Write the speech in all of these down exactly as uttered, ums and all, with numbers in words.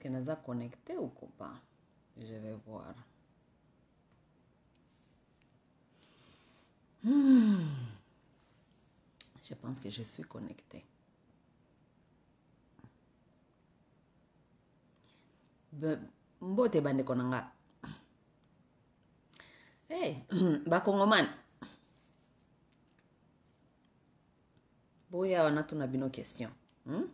que nous a connecté ou pas? Je vais voir. Hmm. Je pense que je suis connectée. Mbote bande konanga. Hey, ba Congoman. Boya wana tuna bino question. Hmm?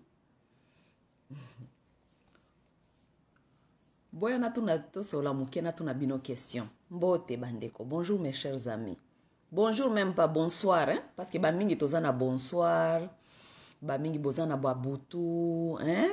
Boya na tuna to sola muke na tuna bino question. Mbote bandeko. Bonjour mes chers amis. Bonjour même pas bonsoir hein parce que ba mingi tozana bonsoir. Ba mingi bozana ba butu hein?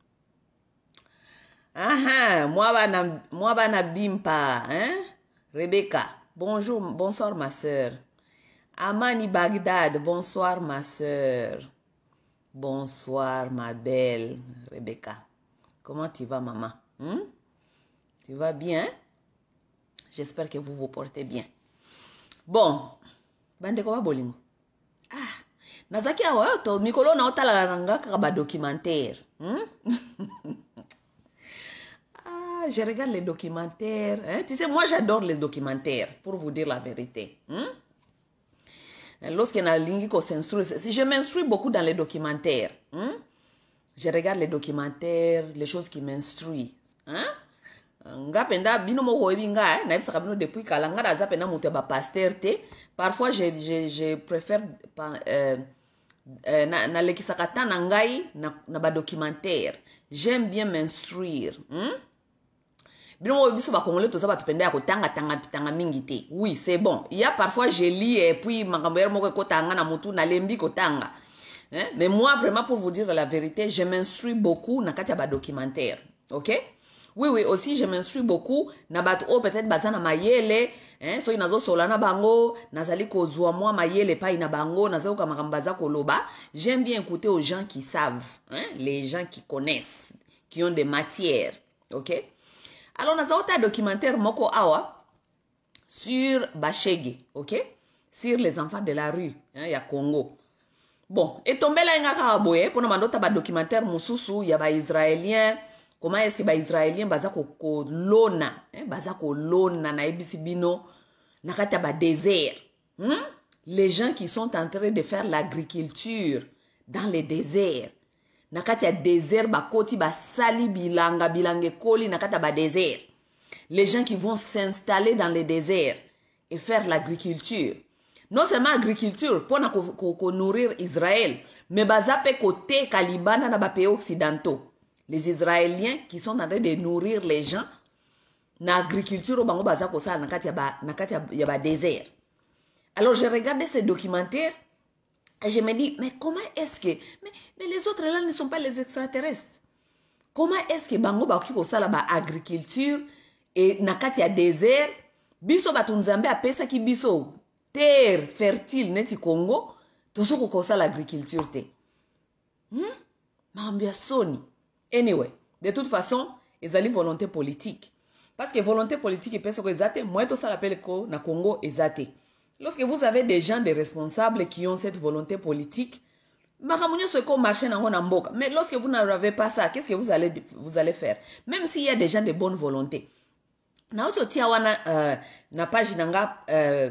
Aha, moi bana moi bana bimpa hein? Rebecca. Bonjour, bonsoir ma sœur. Amani Bagdad, bonsoir ma sœur. Bonsoir ma belle Rebecca. Comment tu vas maman? Hmm? Tu vas bien? J'espère que vous vous portez bien. Bon, bande ko ba bolingo. Ah, nazaki awa to mikolo na otala nanga ka ba documentaire. Hmm? Ah, je regarde les documentaires. Hein? Tu sais, moi j'adore les documentaires, pour vous dire la vérité. Hmm? Lorsqu'on a linguico s'instruit, je m'instruis beaucoup dans les documentaires. Hmm? Je regarde les documentaires, les choses qui m'instruisent. Hein? Ngapenda bino mo hoebinga na bisaka bino depuis kala ngada zapena mutu ba pasteur te. Parfois je je je préfère euh, euh, na na lekisaka tana ngai na na ba documentaire. J'aime bien m'instruire. Hmm? Bino mo biso ba congolais to za ba tupenda ya kotanga tanga tanga mingi te. Oui, c'est bon. Il y a parfois je lis et puis makambo yer moko kotanga na mutu na lembi kotanga. Hein? Mais moi vraiment pour vous dire la vérité, je m'instruis beaucoup na kati ya ba documentaire. OK? Oui, oui, aussi, je m'instruis beaucoup. Nabat o peut-être bazana mayele, hein, so inazo solana bango, nazali kozwa moi mayele pa ina bango, nazo kamakambaza koloba. J'aime bien écouter aux gens qui savent, hein, les gens qui connaissent, qui ont des matières, ok? Alors, nazo ta documentaire moko awa sur Bashege, ok? Sur les enfants de la rue, hein, ya Congo. Bon, et tombé là nga karaboye, pour nous ta ba documentaire mususu, ya ba israélien. Comment est-ce que les Israéliens baza ko lona, hein, baza ko lona na ebisi bino na kata ba désert. Hmm? Les gens qui sont en train de faire l'agriculture dans les déserts. Na kata désert ba koti ba sali bilanga bilange koli na kata ba désert. Les gens qui vont s'installer dans les déserts et faire l'agriculture. Non seulement agriculture pour na ko, ko, ko nourrir Israël, mais baza pe côté Kalibana na ba pays occidentaux. Les Israéliens qui sont en train de nourrir les gens na agriculture au bango baza kosa na kati ya ba na kati ya ba désert. Alors je regardais ces documentaires et je me dis mais comment est-ce que mais, mais les autres là ne sont pas les extraterrestres. Comment est-ce que bango ba ki kosa la ba agriculture et na kati ya désert biso batunzambe apesa ki biso terre fertile neti Congo tozo ko kosa l'agriculture te. Hmm? Mambia soni. Anyway, de toute façon, ils ont une volonté politique. Parce que volonté politique, ils pensent que exacte, moi, tout ça l'appelle ko na Congo exacte. Lorsque vous avez des gens, des responsables qui ont cette volonté politique, makamunyo se ko marcher na ngona mboka. Mais lorsque vous n'avez pas ça, qu'est-ce que vous allez vous allez faire? Même s'il y a des gens de bonne volonté. Na ocho tia wana euh, na page nanga euh,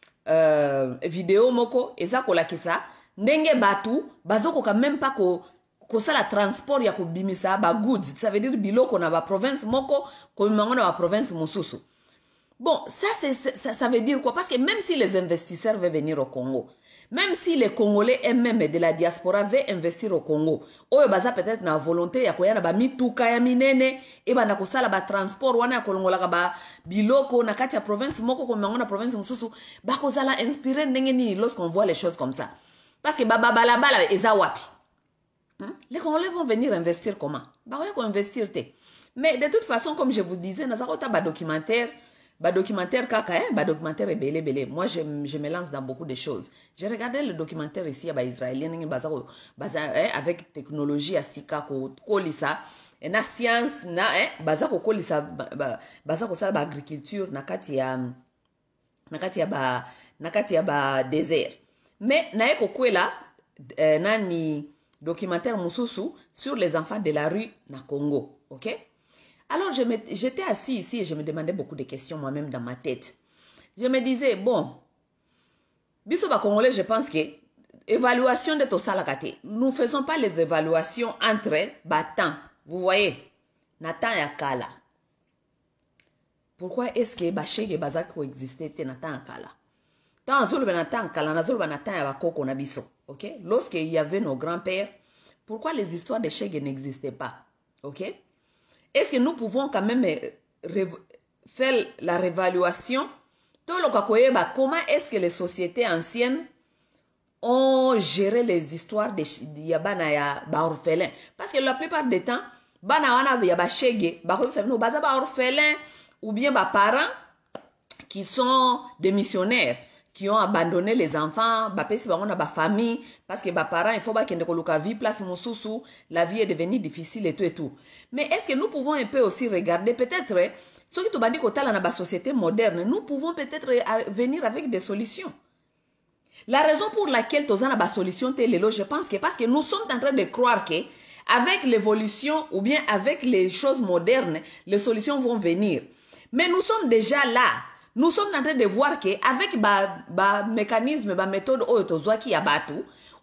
euh, vidéo moko ezako la kisa ndenge batu bazoko quand même pas ko ko sala transport ya ko bimisa ba goods, ça veut dire biloko na ba province moko ko mango na ba province mususu. Bon, ça c'est ça, ça veut dire quoi? Parce que même si les investisseurs veulent venir au Congo, même si les Congolais eux-mêmes de la diaspora veulent investir au Congo, oyo baza peut-être na volonté ya ko yana ba mituka ya minene e banda ko sala ba transport wana ya kolongola ka ba biloko na kati ya province moko ko mango na province mususu ba ko sala inspirer ndenge ni lorsqu'on voit les choses comme ça. Parce que baba bala bala eza wapi? Hmm? Les Congolais vont venir investir comment? Bah ouais, pour investir te. Mais de toute façon, comme je vous disais, dans un documentaire, bah documentaire kaka, hein, bah documentaire est belé belé. Moi, je, je me lance dans beaucoup de choses. J'ai regardé le documentaire ici, bah israélien, bah avec technologie, asika ko kolisa, et na science, na hein, bah ko kolisa, bah bah ko sala ba agriculture, na kati ya, na kati ya ba, na kati ya ba désert. Mais na eko kwela, nani documentaire mususu sur les enfants de la rue na Congo, ok? Alors, j'étais assis ici et je me demandais beaucoup de questions moi-même dans ma tête. Je me disais, bon, Bisoba Congolais, je pense que évaluation de Tosalakate, nous ne faisons pas les évaluations entre battants. Vous voyez, Nathan et Akala. Pourquoi est-ce que Bachege Bazak existait Nathan et Akala? Tant Zolba Nathan Akala, Nazolba Nathan et Bakoko Nabiso. Ok? Lorsqu'il y avait nos grands-pères, pourquoi les histoires de Chege n'existaient pas? Ok? Est-ce que nous pouvons quand même faire la réévaluation? Comment est-ce que les sociétés anciennes ont géré les histoires de Yabana ya orphelins? Parce que la plupart des temps, bana wana ya ba shege, ba ko savez no baza ba orphelins ou bien ba parents qui sont des missionnaires qui ont abandonné les enfants, ba pesi ba ona ba famille parce que ba parents il faut ba kende koluka vie place mususu, la vie est devenue difficile et tout et tout. Mais est-ce que nous pouvons un peu aussi regarder peut-être ceux qui t'ont dit que dans la société moderne, nous pouvons peut-être venir avec des solutions. La raison pour laquelle nous avons des solutions, je pense que parce que nous sommes en train de croire que avec l'évolution ou bien avec les choses modernes, les solutions vont venir. Mais nous sommes déjà là. Nous sommes en train de voir que avec le mécanisme, la méthode qui y a battu,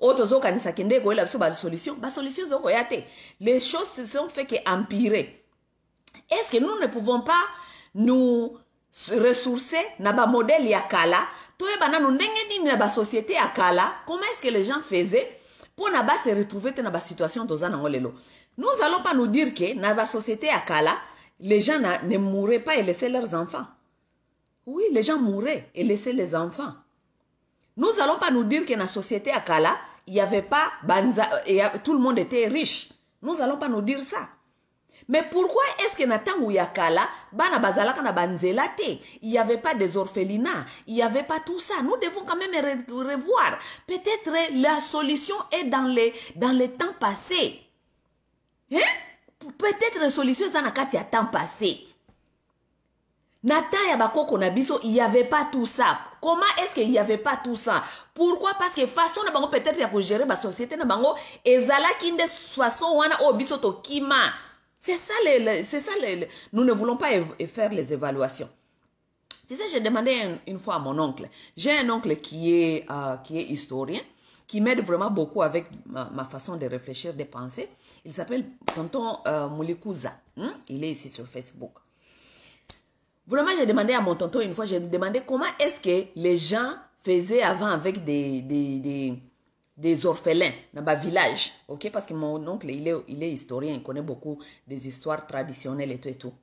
les choses se sont fait qu'empirer. Est-ce que nous ne pouvons pas nous ressourcer dans le modèle yakala, dans la société yakala, comment est-ce que les gens faisaient pour se retrouver dans la situation de Zanangolelo? Nous n'allons pas nous dire que dans la société yakala, les gens ne mouraient pas et laissaient leurs enfants. Oui, les gens mouraient et laissaient les enfants. Nous n'allons pas nous dire que dans la société yakala, il n'y avait pas banza, et tout le monde était riche. Nous n'allons pas nous dire ça. Mais pourquoi est-ce que Nathan ou Yakala, bana bazalaka na banzela te, il n'y avait pas des orphelinats, il n'y avait pas tout ça. Nous devons quand même revoir. Peut-être la solution est dans les, dans les temps passés. Hein? Peut-être la solution est dans le temps passé. Nathan et Bakoko Nabiso, il n'y avait pas tout ça. Comment est-ce qu'il n'y avait pas tout ça? Pourquoi? Parce que façon na bango peut-être ya ko gérer la société na bango ezala kinde façon wana o biso to kima. C'est ça, les, c'est ça les, nous ne voulons pas faire les évaluations. Tu sais, j'ai demandé une, une fois à mon oncle. J'ai un oncle qui est, euh, qui est historien, qui m'aide vraiment beaucoup avec ma, ma façon de réfléchir, de penser. Il s'appelle Tonton euh, Moulekouza. Hein? Il est ici sur Facebook. Vraiment, j'ai demandé à mon tonton une fois, j'ai demandé comment est-ce que les gens faisaient avant avec des... des, des des orphelins dans le village, ok? Parce que mon oncle, il est, il est historien, il connaît beaucoup des histoires traditionnelles et tout et tout.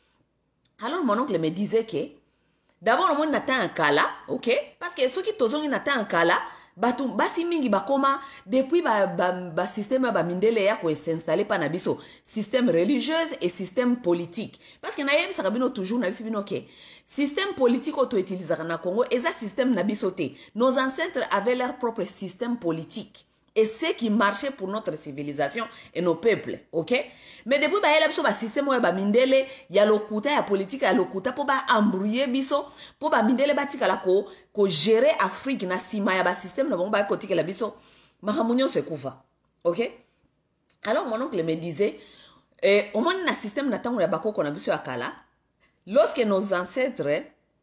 Alors, mon oncle me disait que, d'abord, on attend un kala, ok? Parce que ceux qui t'osent attend un kala, batu basi mingi bakoma depuis ba ba, ba système ba mindele ya ko s'installer pa na biso système religieux et système politique parce que na yebi sakabino toujours na biso bino ke système politique auto utilisé na Congo et ça système na biso te. Nos ancêtres avaient leur propre système politique et ce qui marchait pour notre civilisation et nos peuples, ok? Mais depuis ba yela biso ba système ba mindele ya lokuta ya politique ya lokuta pour ba embrouiller biso pour ba mindele batika la ko ko gérer Afrique na sima ya ba système na ba ko tika la biso mahamunyo se kufa, ok? Alors mon oncle me disait eh au moins na système na tango ya bakoko na biso akala lorsque nos ancêtres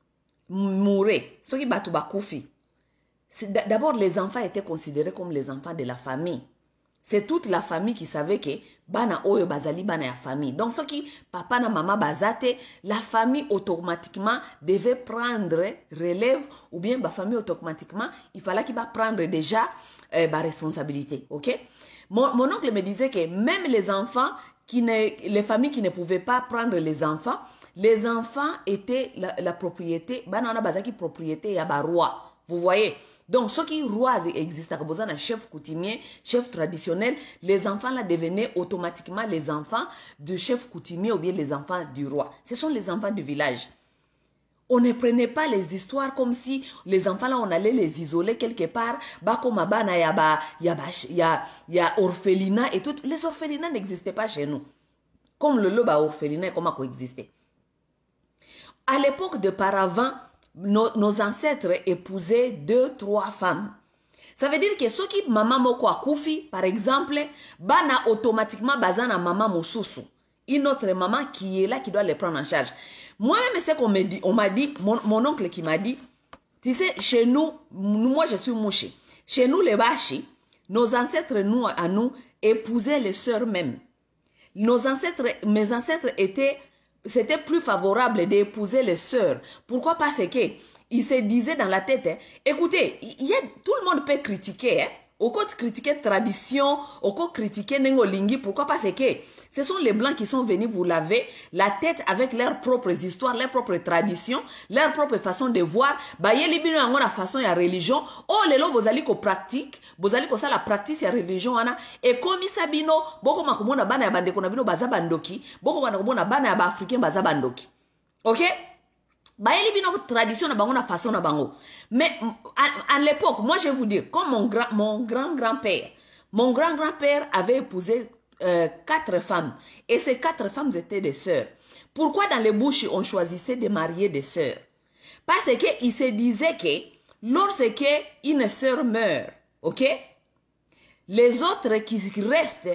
mouraient ceux qui batu bakufi. D'abord, les enfants étaient considérés comme les enfants de la famille. C'est toute la famille qui savait que bana oyo bazali bana ya famille. Donc, ce qui papa na maman bazate, la famille automatiquement devait prendre relève ou bien la famille automatiquement, il fallait qu'il va prendre déjà euh, la responsabilité. Ok? Mon, mon oncle me disait que même les enfants, qui ne, les familles qui ne pouvaient pas prendre les enfants, les enfants étaient la, la propriété, bana na bazaki propriété ya ba roi. Vous voyez? Donc, ceux qui rois existent, comme un chef coutumier, chef traditionnel, les enfants là devenaient automatiquement les enfants du chef coutumier ou bien les enfants du roi. Ce sont les enfants du village. On ne prenait pas les histoires comme si les enfants là, on allait les isoler quelque part. Bah, comme bana ya ba, ya ba, ya, ya orphelinat et tout. Les orphelinats n'existaient pas chez nous. Comme le loba orphelinat, comment coexister. À l'époque de paravant, Nos, nos ancêtres épousaient deux, trois femmes. Ça veut dire que ceux qui maman moko akufi, par exemple, bana automatiquement bazana maman mosusu. une autre maman qui est là, qui doit les prendre en charge. Moi-même, c'est qu'on m'a dit, on m'a dit, mon, mon oncle qui m'a dit, tu sais, chez nous, moi je suis mouché. Chez nous, les Bashi, nos ancêtres, nous, à nous, épousaient les sœurs même. Nos ancêtres, mes ancêtres étaient, c'était plus favorable d'épouser les sœurs. Pourquoi? Parce que ils se disaient dans la tête, hein, écoutez, il y a, tout le monde peut critiquer, hein. Au côté critiquer tradition, au côté critiquer Nengolingi, pourquoi? Parce que ce sont les Blancs qui sont venus vous laver la tête avec leurs propres histoires, leurs propres traditions, leur propre façon de voir. Bah, yé libino yango la façon ya religion. Oh, les lots, bozali ko pratique, bozali ko ça la pratique ya religion, ana. Et comme ça bino, boko makumona bana ya bande kona bino baza bandoki, boko makumona bana ya ba africain baza bandoki. Ok? Bayeli bino tradition na bango na façon na bango. Mais à, à l'époque, moi je vais vous dire, comme mon grand mon grand grand-père, mon grand grand-père avait épousé euh, quatre femmes et ces quatre femmes étaient des sœurs. Pourquoi dans les bouches on choisissait de marier des sœurs? Parce que il se disait que lorsque une sœur meurt, OK? Les autres qui restent,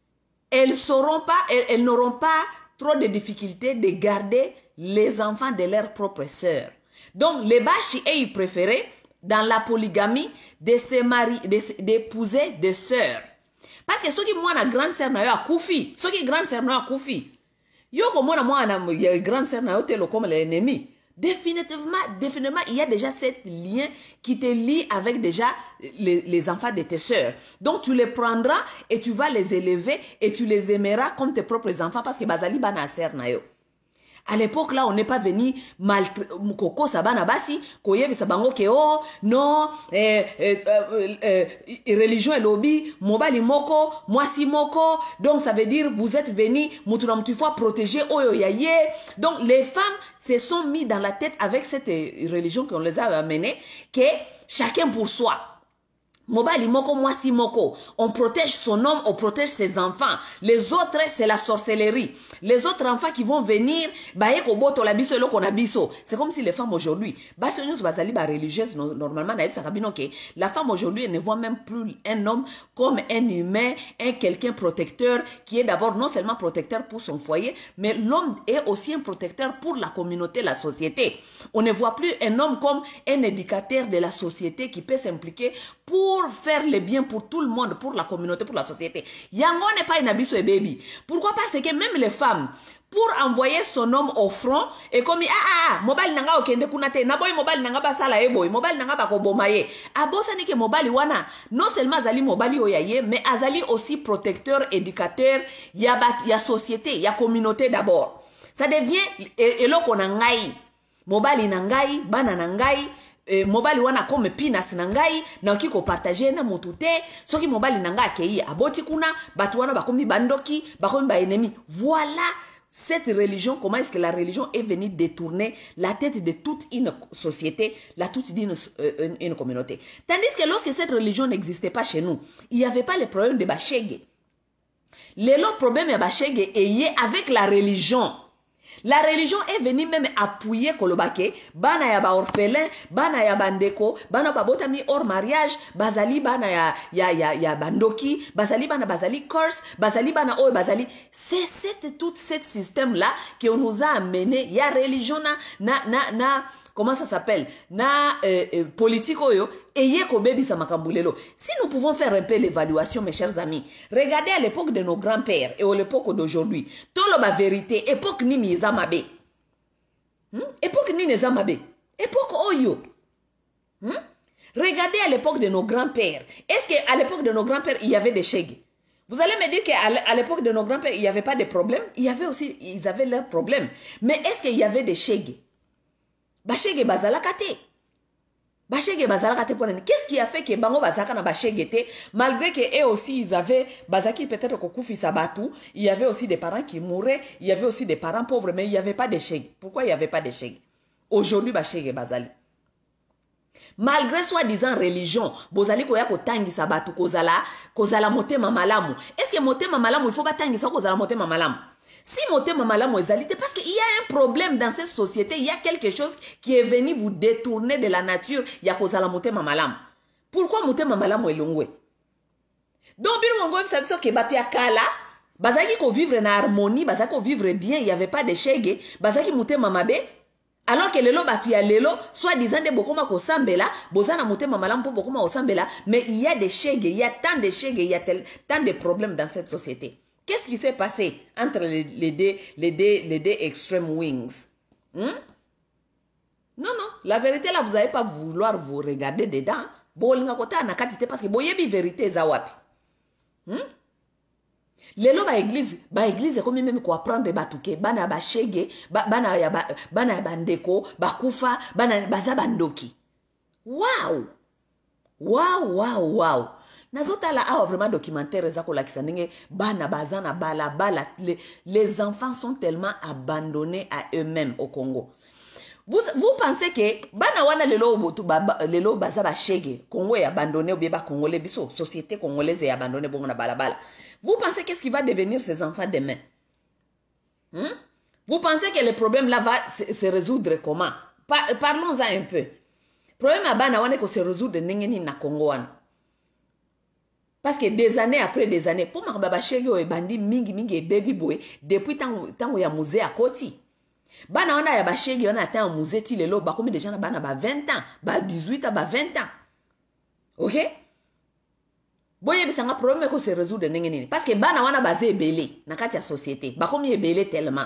elles sauront pas, elles, elles n'auront pas trop de difficultés de garder les enfants de leurs propres sœurs. Donc, les Bashi, ils préféraient, dans la polygamie, de se marier, d'épouser des sœurs. Parce que ceux qui moi, la grande sœur, n'a eu à Koufi. Ceux qui grande sœur, n'a eu à Koufi. Yo, comme moi, moi, la grande sœur, n'a eu comme l'ennemi. Définitivement, définitivement, il y a déjà ce lien qui te lie avec déjà les, les enfants de tes sœurs. Donc, tu les prendras et tu vas les élever et tu les aimeras comme tes propres enfants parce que Bazali Bana sœur, n'a eu. À l'époque là, on n'est pas venu mal koko sabana basi koyebi sabango ke oh non eh, eh, eh, eh, religion et lobby mobali moko mwasi moko, donc ça veut dire vous êtes venu mutuna mutufwa protéger oyo yaye. Donc les femmes se sont mis dans la tête avec cette religion qu'on les a amené que chacun pour soi. Mobali moko mwasi moko, on protège son homme, on protège ses enfants. Les autres, c'est la sorcellerie. Les autres enfants qui vont venir, baye ko boto la biso eloko na biso. C'est comme si les femmes aujourd'hui, basi nyos bazali ba religieuse normalement na yebisa kabino ke la femme aujourd'hui ne voit même plus un homme comme un humain, un quelqu'un protecteur qui est d'abord non seulement protecteur pour son foyer, mais l'homme est aussi un protecteur pour la communauté, la société. On ne voit plus un homme comme un éducateur de la société qui peut s'impliquer pour faire le bien pour tout le monde, pour la communauté, pour la société. Yango n'est pas une abisso et baby. Pourquoi? Parce que même les femmes, pour envoyer son homme au front, et comme ah ah mobile nanga okende kunate, naboy mobile nanga basala eboy, mobile nanga bakobomaye. Abosa ni ke mobile wana, non seulement azali mobile oyaye, mais azali aussi protecteur, éducateur, ya bat, ya société, ya communauté d'abord. Ça devient eloko nangai. Mobile nangai, bana nangai. Eh, mobali wana comme pinas nangai na kiko partager na motute soki mobali nanga akei aboti kuna batu wana bakomi bandoki bakomi ba ennemi. Voilà cette religion, comment est-ce que la religion est venue détourner la tête de toute une société, la toute d'une euh, une, une communauté. Tandis que lorsque cette religion n'existait pas chez nous, il n'y avait pas le problème de bachege. Le problème de bachege est avec la religion. La religion est venue même appuyer Kolobake, bana ya ba orphelin, bana ya bandeko, bana ba botami hors mariage, bazali bana ya ya ya ya bandoki, bazali bana bazali curse, bazali bana oh bazali. C'est cette tout cet système là qui nous a amené. Il y a religion na na na na comment ça s'appelle na euh, euh, politique oyo eye ko bebi sa makambulelo. Si nous pouvons faire un peu l'évaluation, mes chers amis, regardez à l'époque de nos grands-pères et à l'époque d'aujourd'hui, tolo ba vérité, époque nini zamabe, hmm? époque nini zamabe, époque oyo, hmm? Regardez à l'époque de nos grands-pères. Est-ce qu'à l'époque de nos grands-pères il y avait des chègues? Vous allez me dire qu'à l'époque de nos grands-pères il n'y avait pas de problème. Il y avait aussi, ils avaient leurs problèmes. Mais est-ce qu'il y avait des chègues? Bachege bazala kate. Bachege bazala kate pour qu'est-ce qui a fait que bango bazaka na bachege te, malgré que eux aussi ils avaient bazaki peut-être kokufi sabatu, il y avait aussi des parents qui mouraient, il y avait aussi des parents pauvres, mais il n'y avait pas de chèque. Pourquoi il n'y avait pas de chèque? Aujourd'hui bachege bazali. Malgré soi-disant religion, bozali koya ko tangi sabatu kozala, kozala motema malamu. Est-ce que motema malamu il faut pas tangi sa kozala motema malamu? Si motema malamu ezalité, parce qu'il y a un problème dans cette société, il y a quelque chose qui est venu vous détourner de la nature, il y a kozala motema malamu. Pourquoi motema malamu elongwe? Donc, bien on voit ça que batu ya kala, bazaki ko vivre en harmonie, bazaki ko vivre bien, il y avait pas de shege, bazaki mutema mabe. Alors que lelo batu ya lelo, soit disant de bokoma ko sambela, bozana mutema malamu po bokoma ko sambela, mais il y a des shege, il y a tant de shege, il y a tel, tant de problèmes dans cette société. Qu'est-ce qui s'est passé entre les, les, deux, les, deux, les deux extreme wings? Hmm? Non, non. La vérité, là, vous n'allez pas vouloir vous regarder dedans. Parce que boyebi vérité zawapi. Hmm? Lelo ba église, ba église comme même ko apprendre batuke, bana ba shege, bana ya bana ya bandeko, ba kufa, bana baza bandoki. Wow! Wow, wow, wow. Nazota la a vraiment documentaire zako la kisanenge bana bazana bala bala les, les enfants sont tellement abandonnés à eux-mêmes au Congo. Vous, vous pensez que bana wana lelo botu lelo baza ba shege Congo est abandonné ou bien ba congolais biso société congolaise est abandonnée bon na bala bala. Vous pensez qu'est-ce qui va devenir ces enfants demain? Hmm? Vous pensez que le problème là va se, se résoudre comment? Par, parlons-en un peu. Problème à bana wana ko se résoudre nengeni na Congo wana. Parce que des années après des années, pour ma baba shege o bandi mingi mingi e baby boy depuis tango tango ya musée à Koti. Bana wana ya ba shege wana ata en musée ti lelo ba combien de gens bana ba vingt ans, ba dix-huit ans, ba vingt ans. OK? Boye bisanga problème ko se résoudre ndenge nini parce que bana wana bazé belé na kati ya société. Ba combien belé tellement.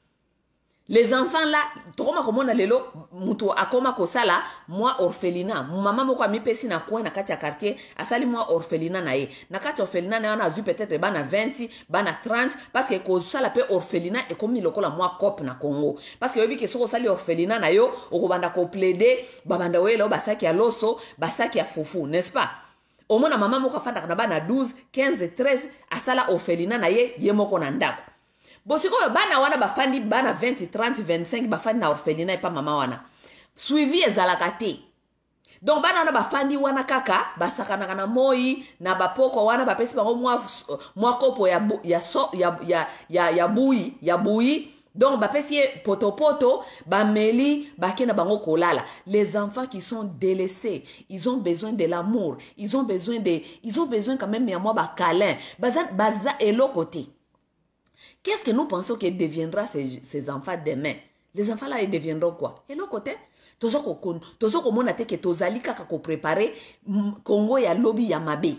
Les enfants là, tokoma komona lelo mutu akoma kosala moi orphelinat. Maman moko mi pesi na coin na kati ya quartier, asali moi orphelinat na ye. Na kati orphelinat na ona azu peut-être bana vingt, bana trente parce que kosala pe orphelinat e komi lokola moi cop na Congo. Parce que obi ke soko sali orphelinat na yo, okobanda ko plaider, babanda welo basaki ya loso, basaki ya fufu, n'est-ce pas? Au mona maman moko fanda na bana douze, quinze, treize asala orphelinat na ye, ye moko na ndako. Bosiko bana wana bafandi bana vingt, trente, vingt-cinq bafandi na orphelinat pa mama wana. Suivi ezalaka te. Donc bana wana bafandi wana kaka basakana na moi na bapoko wana bapesi bango mwa mwa kopo ya ya so, ya ya ya ya bui ya bui. Donc bapesi poto poto bameli bakena bango kolala. Les enfants qui sont délaissés, ils ont besoin de l'amour, ils ont besoin de ils ont besoin quand même ya mwa ba câlin. Baza baza elo côté. Qu'est-ce que nous pensons qu'il deviendra ces, ces enfants demain? Les enfants là, ils deviendront quoi? Et l'autre côté, tozo ko tozo ko mona te ke tozali kaka ko préparer Congo ya lobby ya mabe.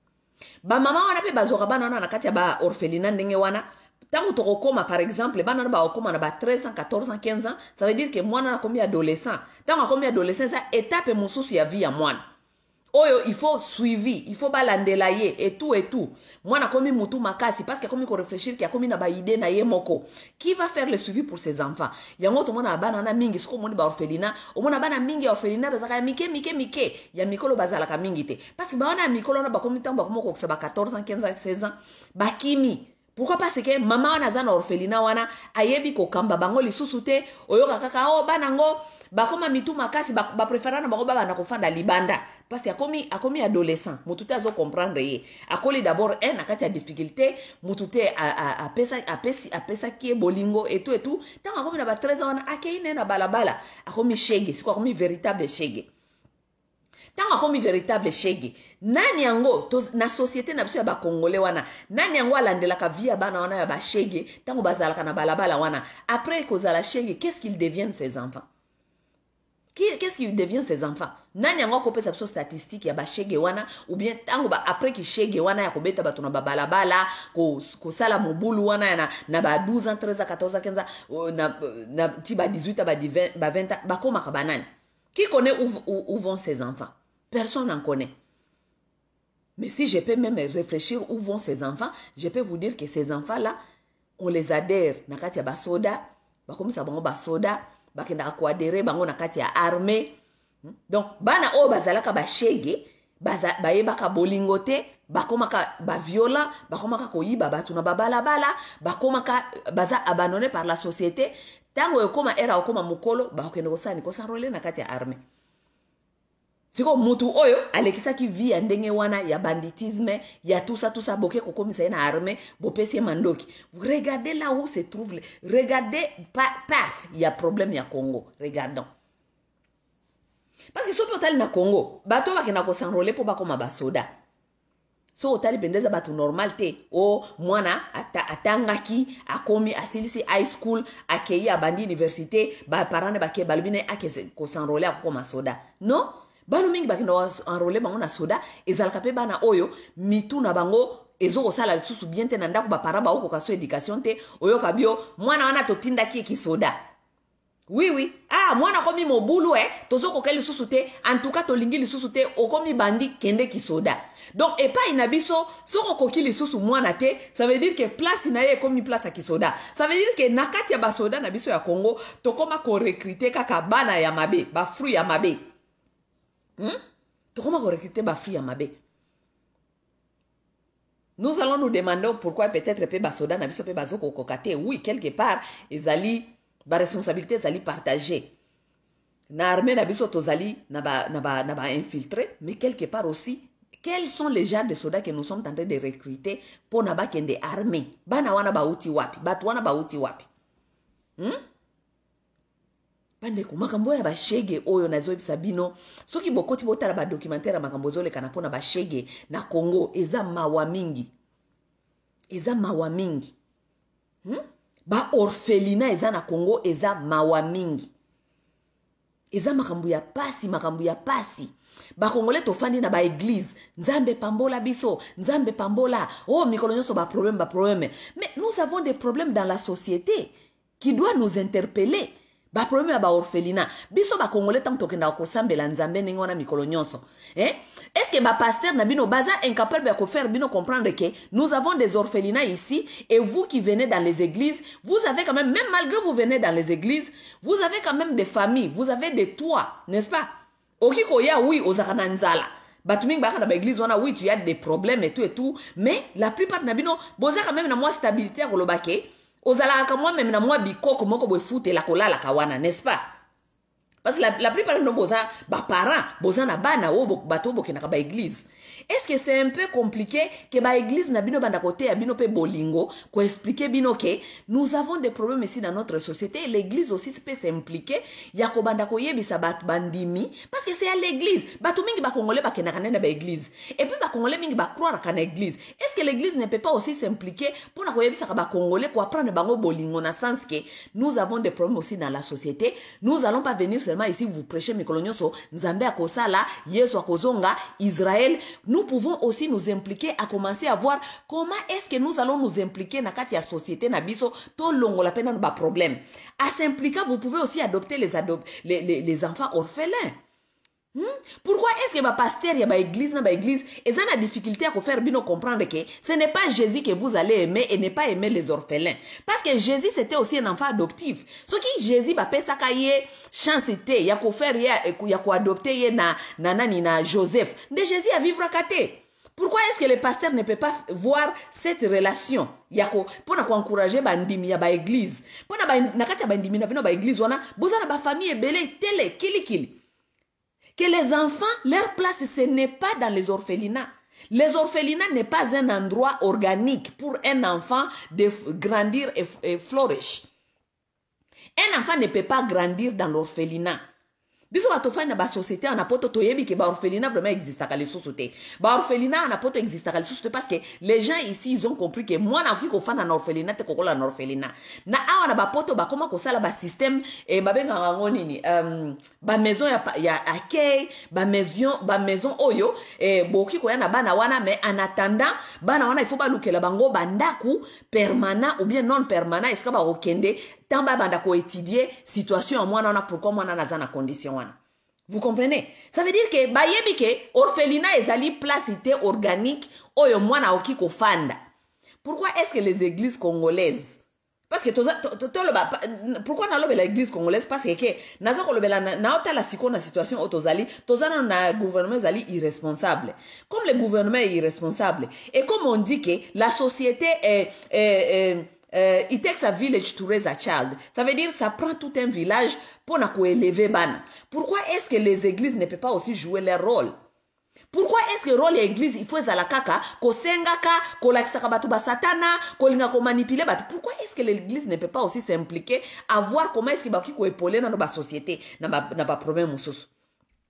Ba mama wana pe bazora bana na kati ya ba orphelinat ndenge wana. Tango to koma par exemple, bana ba okoma na ba treize ans, quatorze ans, quinze ans, ça veut dire que mwana na komi adolescent. Tango komi adolescent, ça étape mususu ya vie ya mwana. Oyo, il faut suivi, il faut balandelaye et tout et tout. Moi, na komi mutu makasi parce que komi ko réfléchir ki a komi na ba idée na ye moko. Qui va faire le suivi pour ses enfants? Yango to mona bana na mingi siko moni ba orphelinat, o mona bana mingi orphelinat bazaka mike mike mike, ya mikolo bazala ka mingi te. Parce que ba wana mikolo na ba komi tamba komo ko ba quatorze ans, quinze ans, seize ans, ba kimi. Pourquoi? Parce que maman wana zana orphelinat wana ayebi ko kamba bango lisusu te oyoka kaka o banango bakoma mitu makasi ba, ba préférana bango baba na kofanda libanda parce que akomi akomi adolescent mutute azo comprendre ye akoli d'abord un akati ya difficulté mutute a a a pesa a pesi a pesa ki bolingo et tout et tout tant akomi na ba treize ans wana akeine na balabala akomi shege siko akomi véritable shege. Tant comme véritable shege nani yango to, na société na biso ya ba congolais wana nani yango alandela ka via bana wana ya ba shege tango bazalaka na balabala wana après kozala shege qu'est-ce qu'ils deviennent ces enfants qu'est-ce qu'ils deviennent ces enfants nani yango ko pesa biso statistique ya ba shege wana ou bien tango ba après ki shege wana ya kobeta bato na balabala ko ko sala mobulu wana na na ba douze ans, treize ans, quatorze ans, quinze ans na na ti ba dix-huit ans, ba vingt ans ba koma ka banani. Qui connaît où, où, où vont ces enfants? Personne n'en connaît. Mais si je peux même réfléchir où vont ces enfants, je peux vous dire que ces enfants-là, on les adhère. Nakati ya basoda, bakomisa bango basoda, bakenda ko adhérer bango nakati ya armée. Donc bana o bazalaka ba shege, baza bayebaka bolingote, bakomaka ba violent, bakomaka koyiba batu na babala bala, bakomaka baza abandonné par la société. Tango yokoma era okoma mukolo ba okende kosani kosarole na kati ya armée. Siko mutu oyo alekisa ki vi ya ndenge wana ya banditisme ya tout ça tout ça boke kokomisa na armée bopesi mandoki. Vous regardez là où se trouve, regardez pas pas il y a problème ya Congo. Regardons. Parce que sopi otali na Congo, bato bakena ko s'enrôler pour bakoma basoda. so otali pendeza bato normal te o mwana ata, atangaki akomi asilisi high school akei abandi université baparane bake balobine ake kosenrole akokoma soda non bano mingi bakenda enrole bango na soda ezalaka mpe bana oyo mitu na bango ezokosala lisusu bien te na ndako bapara baokoka so éducation te oyoka bio mwana wana totindaki ekisoda oui oui ah mwana komi mobulu eh tozokoka lisusu te en tout cas tolingi lisusu te okomi bandi kende kisoda donc epai na biso soko koki lisusu mwana te ça veut dire que place na ye komi place ya kisoda ça veut dire que na kati ya basoda na biso ya Congo tokoma ko recruter kaka bana ya mabe ba fruit ya mabe hmm? tokoma ko recruter ba fruit ya mabe. Nous allons nous demander pourquoi peut-être pe basoda na biso pe bazoko kokate oui quelque part ezali ba responsabilité ezali partagée na armée na biso tozali na ba na ba na ba infiltré mais quelque part aussi quels sont les genres de soldats que nous sommes en train de recruter pour na ba kende armée bana wana ba uti wapi batu wana ba uti wapi hmm? Bande ko makambo ya ba shege oyo na zo bisabino soki bokoti botala ba documentaire makambo zole kana pona ba shege na Congo eza mawa mingi eza mawa mingi hmm? Ba orphelina eza na Congo eza mawa mingi eza makambo ya pasi makambo ya pasi ba Congolais tofandi na ba église nzambe pambola biso nzambe pambola oh mikolo nyonso ba problème ba problème mais nous avons des problèmes dans la société qui doit nous interpeller ba problème ya ba orphelina biso ba Congolais tant tokenda ko sambela nzambe ndenge wana mikolo nyonso eh est-ce que ba pasteur na bino baza incapable de faire bino comprendre que nous avons des orphelinats ici et vous qui venez dans les églises vous avez quand même même malgré vous venez dans les églises vous avez quand même des familles vous avez des toits n'est-ce pas okiko ya oui ozakana nzala batu mingi baka na ba église wana oui tu as des problèmes et tout et tout mais la plupart na bino boza quand même na moi stabilité ya kolobake ozala ka moi même na moi bikoko moko boy foot la kolala kawana n'est-ce pas parce que la, la plupart de nos boza ba parents boza na bana o bato boke na ba église est-ce que c'est un peu compliqué que ba église na bino banda côté ya bino pe bolingo ko expliquer bino que nous avons des problèmes ici dans notre société l'église aussi peut s'impliquer ya ko banda ko yebisa bat bandimi parce que c'est à l'église bato mingi ba congolais ba kenaka na ba église et puis ba congolais mingi ba croire ka na église est-ce que l'église ne peut pas aussi s'impliquer pour na ko yebisa ka ba congolais ko apprendre bango bolingo na sens que nous avons des problèmes aussi dans la société nous allons pas venir seulement ici vous prêcher mikolonyoso nzambe akosala yesu akozonga Israël. Nous pouvons aussi nous impliquer à commencer à voir comment est-ce que nous allons nous impliquer dans la société na biso to longo la peine na ba problème. À s'impliquer, vous pouvez aussi adopter les, adop les, les, les enfants orphelins. Hmm? Pourquoi est-ce que ma pasteur ya ba église na ba église et ça na difficulté à faire bino comprendre que ce n'est pas Jésus que vous allez aimer et ne pas aimer les orphelins parce que Jésus c'était aussi un enfant adoptif ce qui Jésus ba pesa ka ye chance té ya ko faire ya ya ko adopter ye na na nani na Joseph de Jésus à vivre kate. Pourquoi est-ce que le pasteur ne peut pas voir cette relation yako pour encourager bandimi ya ba église pour na ba nakati ba ndimi na bino ba église wana bozana ba famille belé télé kili kili que les enfants, leur place, ce n'est pas dans les orphelinats. Les orphelinats n'est pas un endroit organique pour un enfant de grandir et, et flourish. Un enfant ne peut pas grandir dans l'orphelinat. Biso batofai na ba société en apoto toyebi que ba orphelinat vraiment existe à la société. Ba orphelinat en apoto existe à la société parce que les gens ici ils ont compris que moi na kiko fa na orphelinat te kokola na orphelinat. Na awa na ba poto ba koma ko sala ba système et ba benga ngo nini euh ba maison ya ya accueil, ba maison ba maison oyo et boki ko ya na bana wana mais en attendant bana wana il faut ba lukela bango bandaku permanent ou bien non permanent est-ce que ba okende tamba banda ko étudier situation en mwana na pourquoi mwana na za na condition wana. Vous comprenez? Ça veut dire que bayebi ke orphelinat ezali place organique oyo mwana oki ko fanda. Pourquoi est-ce que les églises congolaises parce que to, to, to, to, pourquoi na lobe la église congolaise parce que naza ko lobela na ota la siko na situation otozali tozana na gouvernement zali irresponsable comme le gouvernement est irresponsable et comme on dit que la société est, est, est Uh, it takes a village to raise a child. Ça veut dire ça prend tout un village pour élever bana. Pourquoi est-ce que les églises ne peuvent pas aussi jouer leur rôle? Pourquoi est-ce que le rôle de l'église il faut za la kaka ko sengaka ko lakisaka batu ba satana ko linga ko manipuler batu? Pourquoi est-ce que l'église ne peut pas aussi s'impliquer à voir comment est-ce qu'il va ko épauler dans ba société na ba na ba problème mususu?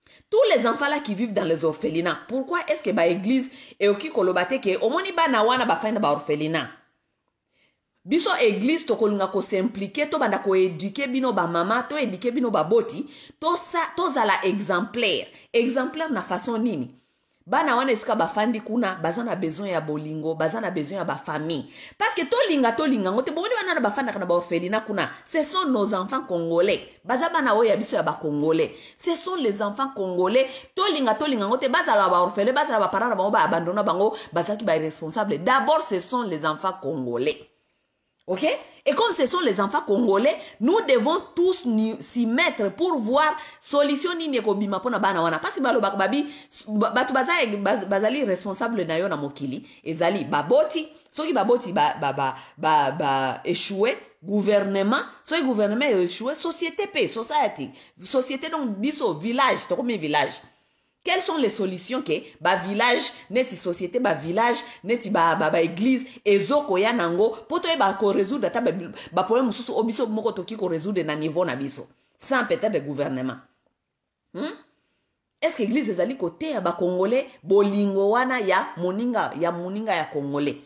Tous les enfants là qui vivent dans les orphelinats, pourquoi est-ce que ba église et oki kolobate ke omoni ba na wana ba faina ba orphelinat? Biso église to kolinga ko s'impliquer to banda ko éduquer bino ba mama to éduquer bino ba boti to sa to zala exemplaire exemplaire na façon nini bana wana esika ba fandi kuna bazana besoin ya bolingo bazana besoin ya ba famille parce que to linga to linga ngote bomoni bana ba fanda kana ba orphelinat kuna ce sont nos enfants congolais baza bana wo ya biso ya ba congolais ce sont les enfants congolais to linga to linga ngote bazala ba orphelin bazala ba parents bango ba abandonna bango bazaki ba irresponsable d'abord ce sont les enfants congolais. Ok? Et comme ce sont les enfants congolais, nous devons tous s'y mettre pour voir solution ni neko bima pona bana wana. Parce que balo babi batu bazali responsable na yo na mokili ezali baboti soki baboti ba ba ba ba, ba échoué gouvernement soki gouvernement échoué société paix society société donc biso village to comme village. Quelles sont les solutions que ba village neti société ba village neti ba ba, ba église ezoko ya nango poto e ba ko résoudre ta ba, ba problème mususu obiso moko toki ko résoudre na niveau na biso sans peut-être de gouvernement. Hmm? Est-ce que église ezali côté ya ba congolais bolingo wana ya moninga ya moninga ya congolais?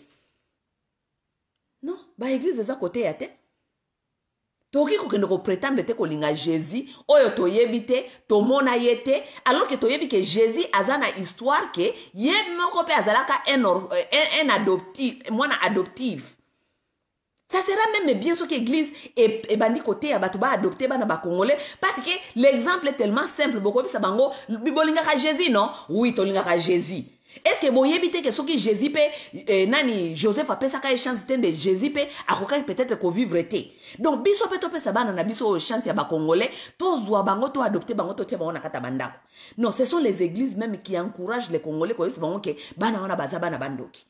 Non, ba église eza côté ya te. Toki kokende ko prétendre te kolinga Jésus oyo toyebi te tomona ye te alors que toyebi que Jésus azana histoire que ye moko pe azalaka un un, un adoptif mwana adoptive. Ça sera même bien sûr que l'église est bandi côté à batuba adopté bana ba congolais parce que l'exemple est tellement simple beaucoup bisa bango bibolinga ka Jésus non oui tolinga ka Jésus. Est-ce que boye bite que soki Jésus pe eh, nani Joseph appelle ça ka chance de Jésus pe akoka peut-être ko vivre été. Donc biso pe to pe sa bana na biso chance ya ba congolais to zwa bango to adopter bango to tia bango na kata bandako. Non, ce sont les églises même qui encouragent les congolais ko yesi bango ke bana wana baza bana bandoki.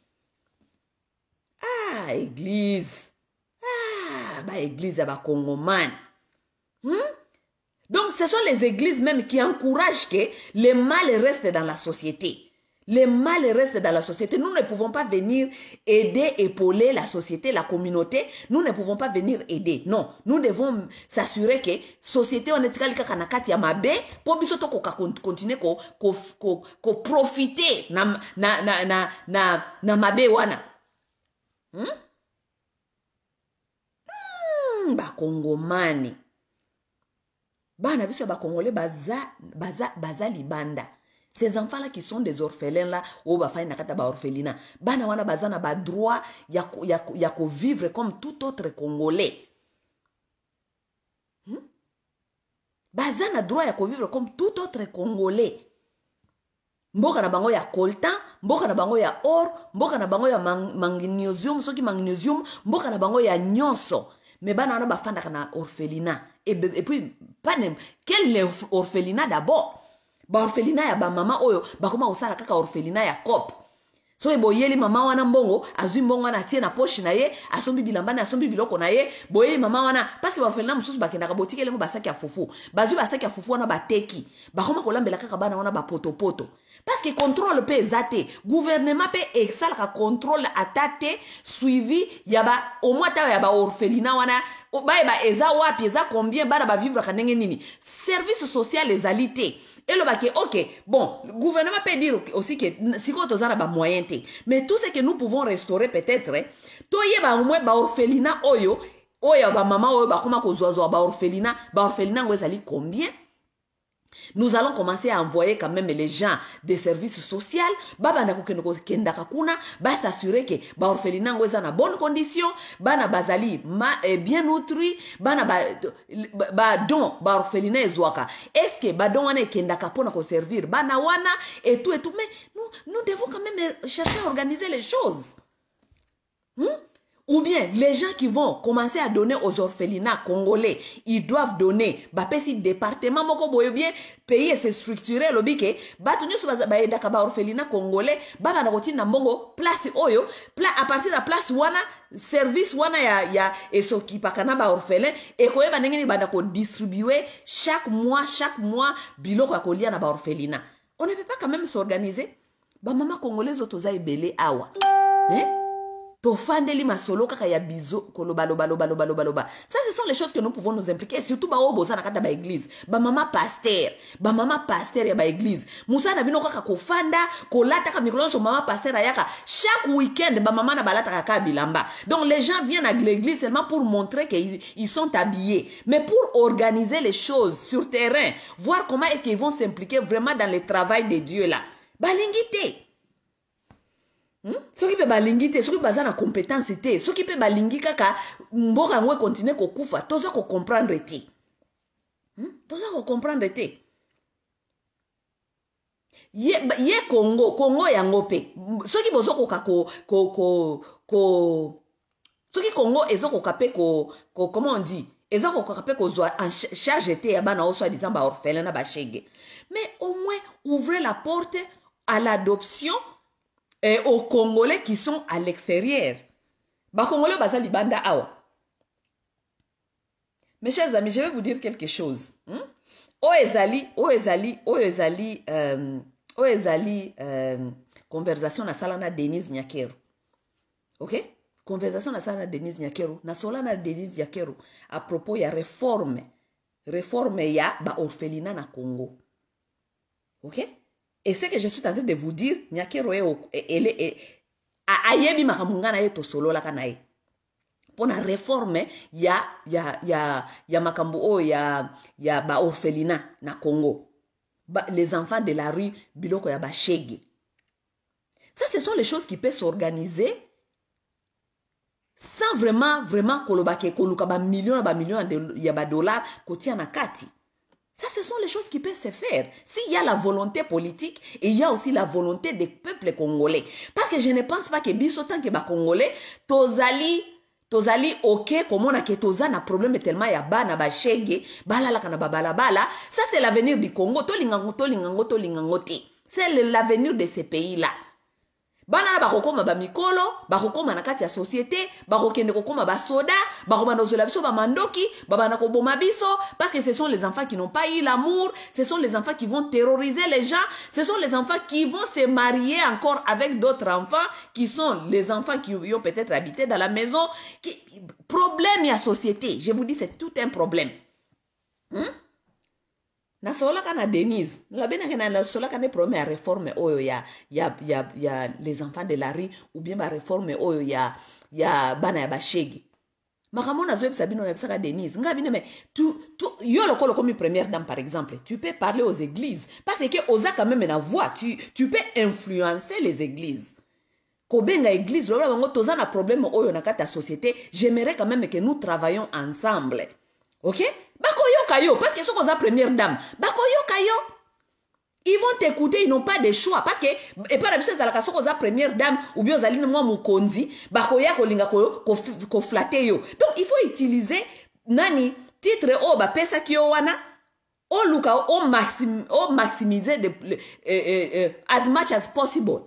Ah, église. Ah, ba église ya ba congoman. Hmm? Donc ce sont les églises même qui encouragent que le mal reste dans la société. Le mal reste dans la société. Nous ne pouvons pas venir aider, épauler la société, la communauté. Nous ne pouvons pas venir aider. Non. Nous devons s'assurer que la société, on est kanakati ya mabe, pour biso to continuer ko ko ko ko profiter na na na na na na mabe wana. Hmm? Hmm, ba Kongomani. Bana biso ba Congolais baza baza baza libanda. Ces enfants-là qui sont des orphelins là, ou ba fa nakata ba orphelinat, bana wana bazana ba droit ya ya ya ko vivre comme tout autre Congolais. Hmm? Bazana droit ya ko vivre comme tout autre Congolais. Mboka na bango ya coltan, mboka na bango ya or, mboka na bango ya mang magnesium, soki magnesium, mboka na bango ya nyonso. Mais bana wana ba fa na orphelinat. Et, et puis pas nem quel orphelinat d'abord? Ba orphelinat ya ba mama oyo ba koma osala kaka orphelinat ya cop. So eboyeli mama wana mbongo azui mbongo wana tie na poche na ye asombi bilamba na asombi biloko na ye boyeli mama wana parce que ba orphelinat mususu bakenda ka botike lengo basaki ya fufu bazui basaki ya fufu wana bateki ba koma kolambela kaka bana wana ba poto poto parce que contrôle pe ezate gouvernement pe exala ka contrôle atate suivi ya ba au moins ta ya ba orphelinat wana ba ba eza wapi eza combien bana ba vivre ka ndenge nini service social ezalité. Et le baquet, ok, bon, le gouvernement peut dire aussi que si on a des moyens, mais tout ce que nous pouvons restaurer peut-être, toye ba au moins ba orphelinat oyo, oyo ba maman oyo ba koma ko zoazo ba orphelinat, ba orphelinat oyo zali combien? Nous allons commencer à envoyer quand même les gens des services sociaux, baba na kokendo kendaka kuna, ba s'assurer que ba orphelinat ngoza na bonne condition, ba na bazali ma, eh, bien nutri, ba na ba, ba don ba orphelinat ezwaka. Est-ce que ba don wana kendaka pona ko servir ba na wana et tout et tout, mais nous nous devons quand même chercher à organiser les choses. Hmm? Ou bien, les gens qui vont commencer à donner aux orphelinats congolais, ils doivent donner, bah, si département, moko boyo bien, pays se structurer, lobby ke, bah, tu n'es pas, bah, d'aka, bah, orphelinat congolais, bah, bah, na na mbongo, place oyo, pla, à partir de la place wana, service wana ya, ya, et ce qui pakana, bah, orphelin, et koye, bah, n'engeni, bah, dako distribuer chaque mois, chaque mois, biloko ya kolia na, bah, orphelinat. On ne peut pas quand même s'organiser. Bah, maman congolaise, otoza ebele awa. Hein? tofandeli masolo kaka ya bizo koloba loba loba loba loba loba. Ça ce sont les choses que nous pouvons nous impliquer, et surtout ba oboza na kata ba église, ba mama pasteur, ba mama pasteur ya ba église. Musa na bino kaka kofanda, kolata ka mikolo so mama pasteur ayaka chaque week-end ba mama na balata kaka bilamba. Donc les gens viennent à l'église seulement pour montrer qu'ils ils sont habillés, mais pour organiser les choses sur terrain, voir comment est-ce qu'ils vont s'impliquer vraiment dans le travail de Dieu là. Balingité. Hmm? Ce qui peut balingi te, ce qui peut baza na compétence te, ce qui peut balingi kaka mboka ngwe continue ko kufa, toza ko comprendre te. Hmm? Toza ko comprendre te. Ye, ye Congo, Congo yango pe. Ce qui bozo ko ko ko ko ko ce qui Congo ezo ko kape ko ko comment on dit? Ezo ko kape ko zo en charge te ya bana o soi disant ba orphelin na ba shege. Mais au moins ouvrez la porte à l'adoption et aux Congolais qui sont à l'extérieur. Ba Congolais baza libanda awa. Mes chers amis, je vais vous dire quelque chose. Hmm? O ezali, o ezali, o ezali, euh, o ezali, euh, conversation na sala na Denise Nyakero. Ok? Conversation na sala na Denise Nyakero. Na sala na Denise Nyakero à propos ya réforme. Réforme ya ba orphelinat na Congo. Ok? Et ce que je suis en train de vous dire, Nyakero elle est ayebi makamungana yeto solo la kanae. Pour la réforme, ya ya ya ya makambo o ya ya ba orphelinat na Congo. Ba, les enfants de la rue biloko ya ba shege. Ça, ce sont les choses qui peuvent s'organiser sans vraiment vraiment kolobake koluka ba millions ba millions de ya ba dollars kotia na kati. Ça, ce sont les choses qui peuvent se faire. S'il y a la volonté politique, et il y a aussi la volonté des peuples congolais. Parce que je ne pense pas que biso tant que ba congolais, tozali, tozali ok, comme on a que toza na problème tellement ya ba na ba shege, bala la kana ba bala bala. Ça, c'est l'avenir du Congo. To lingango, to lingango, to lingango te. C'est l'avenir de ces pays-là. Bana bakokoma ba mikolo, bakokoma na kati ya société, bakokende kokoma ba soda, bakoma nozola biso ba mandoki, babana ko boma biso, parce que ce sont les enfants qui n'ont pas eu l'amour, ce sont les enfants qui vont terroriser les gens, ce sont les enfants qui vont se marier encore avec d'autres enfants qui sont les enfants qui ont peut-être habité dans la maison, qui problème ya société. Je vous dis c'est tout un problème. Hein? Na sola kana Denise, la bena kana na sola kana problème ya réforme oyo ya ya ya ya les enfants de la rue ou bien ba réforme oyo ya ya bana ya bashegi. Makamona zoe sabino na bisaka Denise, ngabine mais tu tu yo lokolo comme première dame par exemple, tu peux parler aux églises parce que oza quand même na voix, tu tu peux influencer les églises. Kobenga église loba bango toza na problème oyo na kata société, j'aimerais quand même que nous travaillons ensemble. OK? Bakoyo kayo, parce que ce qu'on a première dame, bakoyo kayo, ils vont t'écouter, ils n'ont pas de choix, parce que, et par exemple, c'est la qu'on a première dame, ou bien zaline moi mukonzi, bakoya kolinga ko ko flatter yo. Donc il faut utiliser nani titre o ba pesa kiyo wana, o luka o maxim o maximiser de euh, euh, euh, as much as possible.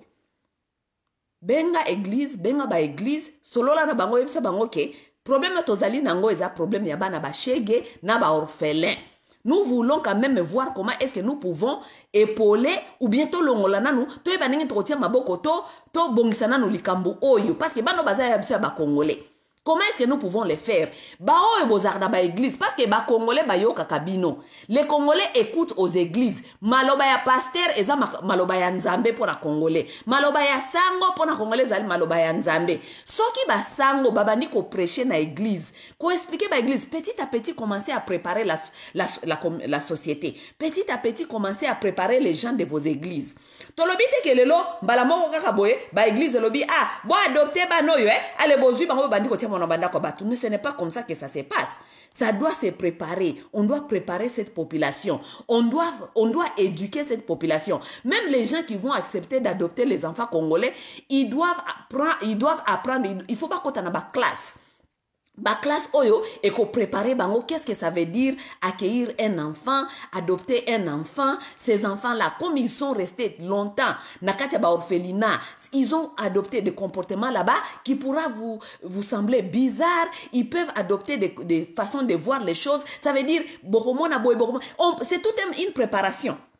Benga église, benga ba église, solo la na bango yebisa bango ke problème tozali nango eza problème ya bana ba shege na ba orphelin. Nous voulons quand même voir comment est-ce que nous pouvons épauler ou bientôt longola nanu to eba ningi to tia maboko to to bongisana no likambo oyo parce que bano baza ya biso ya ba congolais. Comment est-ce que nous pouvons les faire? Ba oyo bozarda ba église parce que ba congolais ba yo kakabino. Les congolais écoutent aux églises. Maloba ya pasteur eza maloba ya nzambe pour la congolais. Maloba ya sango pour la congolais zali maloba ya nzambe. Soki ba sango babandi ko prêcher na église, ko expliquer ba église petit à petit commencer à préparer la la la, la, la société. Petit à petit commencer à préparer les gens de vos églises. Tolobi te ke lelo mbala moko kaka boye ba église lobi ah bo adopter ba noyo eh allez bozui bango bandi ko mais ce n'est pas comme ça que ça se passe. Ça doit se préparer. On doit préparer cette population. On doit, on doit éduquer cette population. Même les gens qui vont accepter d'adopter les enfants congolais, ils doivent apprendre, ils doivent apprendre, il faut pas qu'on ait une classe. Ba classe oyo et qu'on prépare bango qu'est-ce que ça veut dire accueillir un enfant, adopter un enfant. Ces enfants là comme ils sont restés longtemps na kati ba orphelinat, ils ont adopté des comportements là-bas qui pourra vous vous sembler bizarres. Ils peuvent adopter des, des façons de voir les choses. Ça veut dire c'est toute une préparation.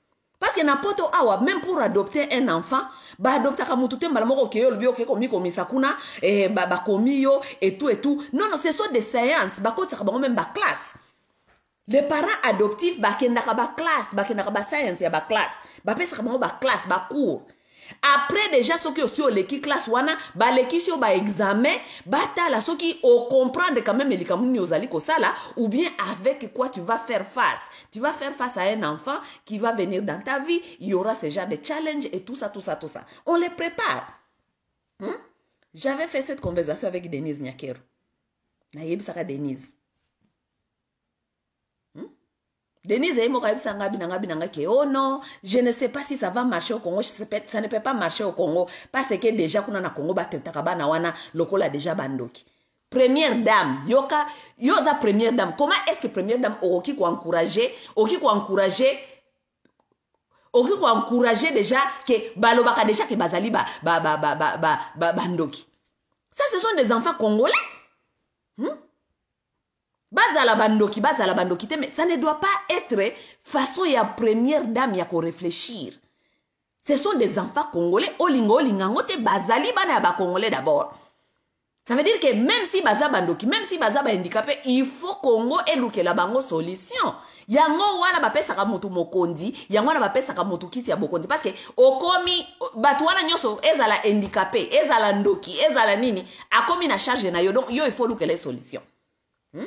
Parce que n'importe awa, même pour adopter un enfant, bah adopter comme tout le monde qui est le comme comme sakuna et bah bah yo et tout et tout. Non non, ce sont des séances. Bah quand ça même bah classe. Les parents adoptifs bah qui n'a pas classe, bah qui n'a pas science ya bah classe. Bah pesa comme bah classe, bah cours. Après déjà ceux qui aussi l'équipe classe wana ba l'équipe sur ba examen ba ta la ceux qui au comprendre quand même les kamuni ozali ko sala ou bien avec quoi tu vas faire face. Tu vas faire face à un enfant qui va venir dans ta vie, il y aura ce genre de challenge et tout ça tout ça tout ça. On les prépare. Hmm? J'avais fait cette conversation avec Denise Nyakero. Na yebisaka Denise. Denise est morale sanga binanga binanga que oh non, je ne sais pas si ça va marcher au Congo, ça ne peut pas marcher au Congo parce que déjà kuna na Congo ba tetaka na wana lokola déjà bandoki. Première dame, yoka yoza première dame. Comment est-ce que première dame oki ko encourager, oki ko encourager oki ko encourager déjà que balobaka déjà que bazali ba ba ba ba ba ba, ba bandoki. Ça ce sont des enfants congolais. Hmm? Bazala bandoki, bazala bandoki, mais ça ne doit pas être façon ya première dame ya ko réfléchir. Ce sont des enfants congolais, olingo olingangote bazali bana ya ba congolais d'abord. Ça veut dire que même si baza bandoki, même si baza ba handicapé, il faut Congo eluke la bango solution. Yango wana ba pesa ka motu mokondi, yango wana ba pesa ka motu kisi ya bokondi parce que okomi batu wana nyoso ezala handicapé, ezala ndoki, ezala nini, akomi na charge na yo donc yo il faut luke les solutions. Hmm?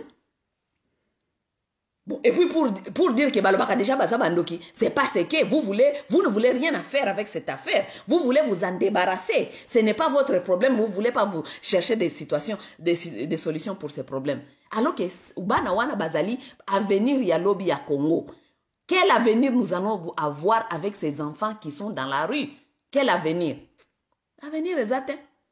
Bon, et puis pour, pour dire que Balobaka déjà Bazabandoki, c'est parce que vous voulez, vous ne voulez rien à faire avec cette affaire. Vous voulez vous en débarrasser. Ce n'est pas votre problème. Vous ne voulez pas vous chercher des situations, des, des solutions pour ces problèmes. Alors que Ubana Wana Bazali, avenir ya lobby à Congo. Quel avenir nous allons avoir avec ces enfants qui sont dans la rue? Quel avenir? Avenir exact.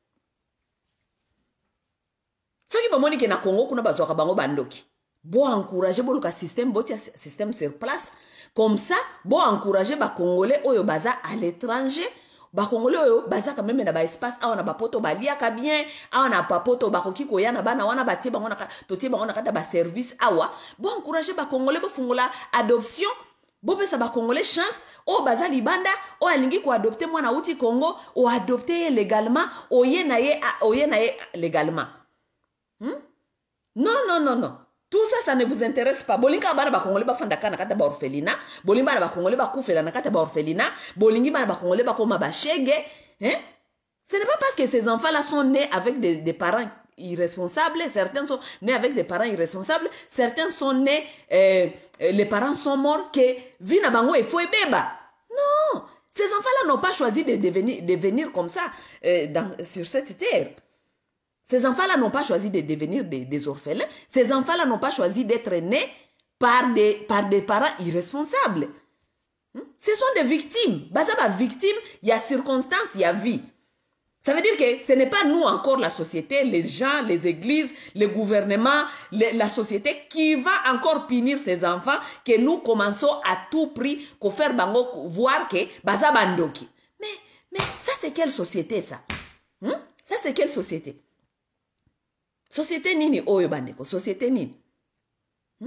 Ce qui va dire que na Congo kuna bazwaka bango bandoki. Bon encourager bon le système bon système sur place comme ça bon encourager ba congolais oyo baza à l'étranger ba congolais oyo baza quand même na ba espace a na ba poto balia ka bien a na ba poto ba koki ko yana bana wana batie bango na totie bango na kata ba service awa bon encourager ba congolais bo fungula adoption bo pesa ba congolais chance o baza libanda o alingi ko adopter mwana uti Congo o adopter légalement o ye na ye o ye na ye légalement. Hmm? Non non non non. Tout ça, ça ne vous intéresse pas. Bolinga bana ba congolais ba fandaka na kata ba orphelinat, bolinga bana ba congolais ba kufela na kata ba orphelinat, bolingi bana ba congolais ba koma ba shege, hein? Ce n'est pas parce que ces enfants-là sont nés avec des, des parents irresponsables, certains sont nés avec des parents irresponsables, certains sont nés, euh, les parents sont morts, que vina bango et foi beba. Non! Ces enfants-là n'ont pas choisi de devenir, de venir comme ça euh, dans, sur cette terre. Ces enfants-là n'ont pas choisi de devenir des, des orphelins. Ces enfants-là n'ont pas choisi d'être nés par des, par des parents irresponsables. Hmm? Ce sont des victimes. Bazaba victime, il y a circonstances, il y a vie. Ça veut dire que ce n'est pas nous encore la société, les gens, les églises, le gouvernement, les, la société qui va encore punir ces enfants que nous commençons à tout prix pour faire bango voir que bazaba ndoki. Mais, mais ça c'est quelle société ça? Hmm? Ça c'est quelle société? Société nini oyo bandeko, société nini? Hmm?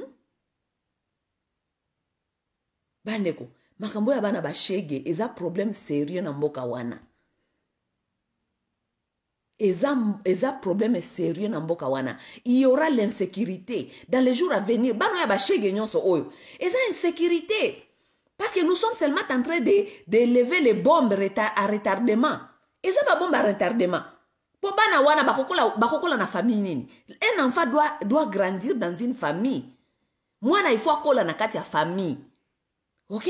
Bandeko, makambo ya bana bashege, eza problème sérieux na mboka wana. Eza, eza problème sérieux na mboka wana. Il y aura l'insécurité. Dans les jours à venir, bana ya bashege nyonso oyo. Eza insécurité. Parce que nous sommes seulement en train de, de lever les bombes à retardement. Eza ba bombe à retardement. Bana wana bakokola bakokola na famille nini. Un enfant doit doit grandir dans une famille. Mwana il faut akola na kati ya famille. OK?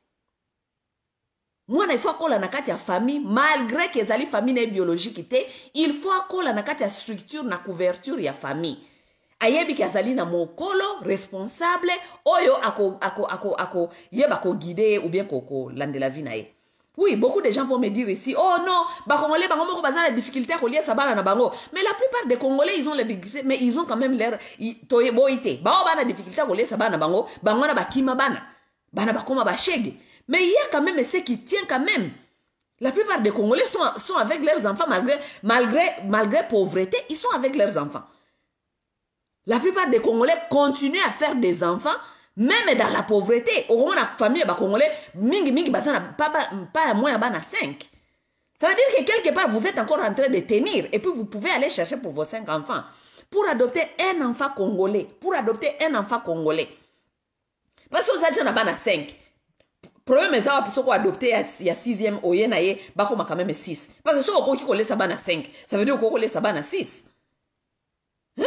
Mwana il faut akola na kati ya famille malgré que ezali famille biologique té, il faut akola na kati ya structure na couverture ya famille. Ayebi kazali na mokolo responsable oyo ako ako ako ako yeba ko guider ou bien koko landela vie na ye. Oui, beaucoup de gens vont me dire ici, oh non, bah Congolais, bah Congolais, bah la difficulté à relier ça bah na bango. Mais la plupart des Congolais, ils ont les difficultés, mais ils ont quand même l'air toye boité. Bah bah la difficulté à relier ça bah na bango, bah on a bah kima bana, bah na bah koma bah shege. Mais il y a quand même ceux qui tiennent quand même. La plupart des Congolais sont sont avec leurs enfants malgré malgré malgré pauvreté, ils sont avec leurs enfants. La plupart des Congolais continuent à faire des enfants Même dans la pauvreté, au moins la famille bah congolais, mingi mingi bah ça pas pas moins bah na cinq. Ça veut dire que quelque part vous êtes encore en train de tenir et puis vous pouvez aller chercher pour vos cinq enfants. Pour adopter un enfant congolais, pour adopter un enfant congolais. Parce que vous êtes déjà na cinq. Problème est ça parce qu'on adopté il y a sixième au yenaye bah comme quand même six. Parce que si on qui collait ça bah na cinq, ça veut dire qu'on collait ça bah na six. Hein?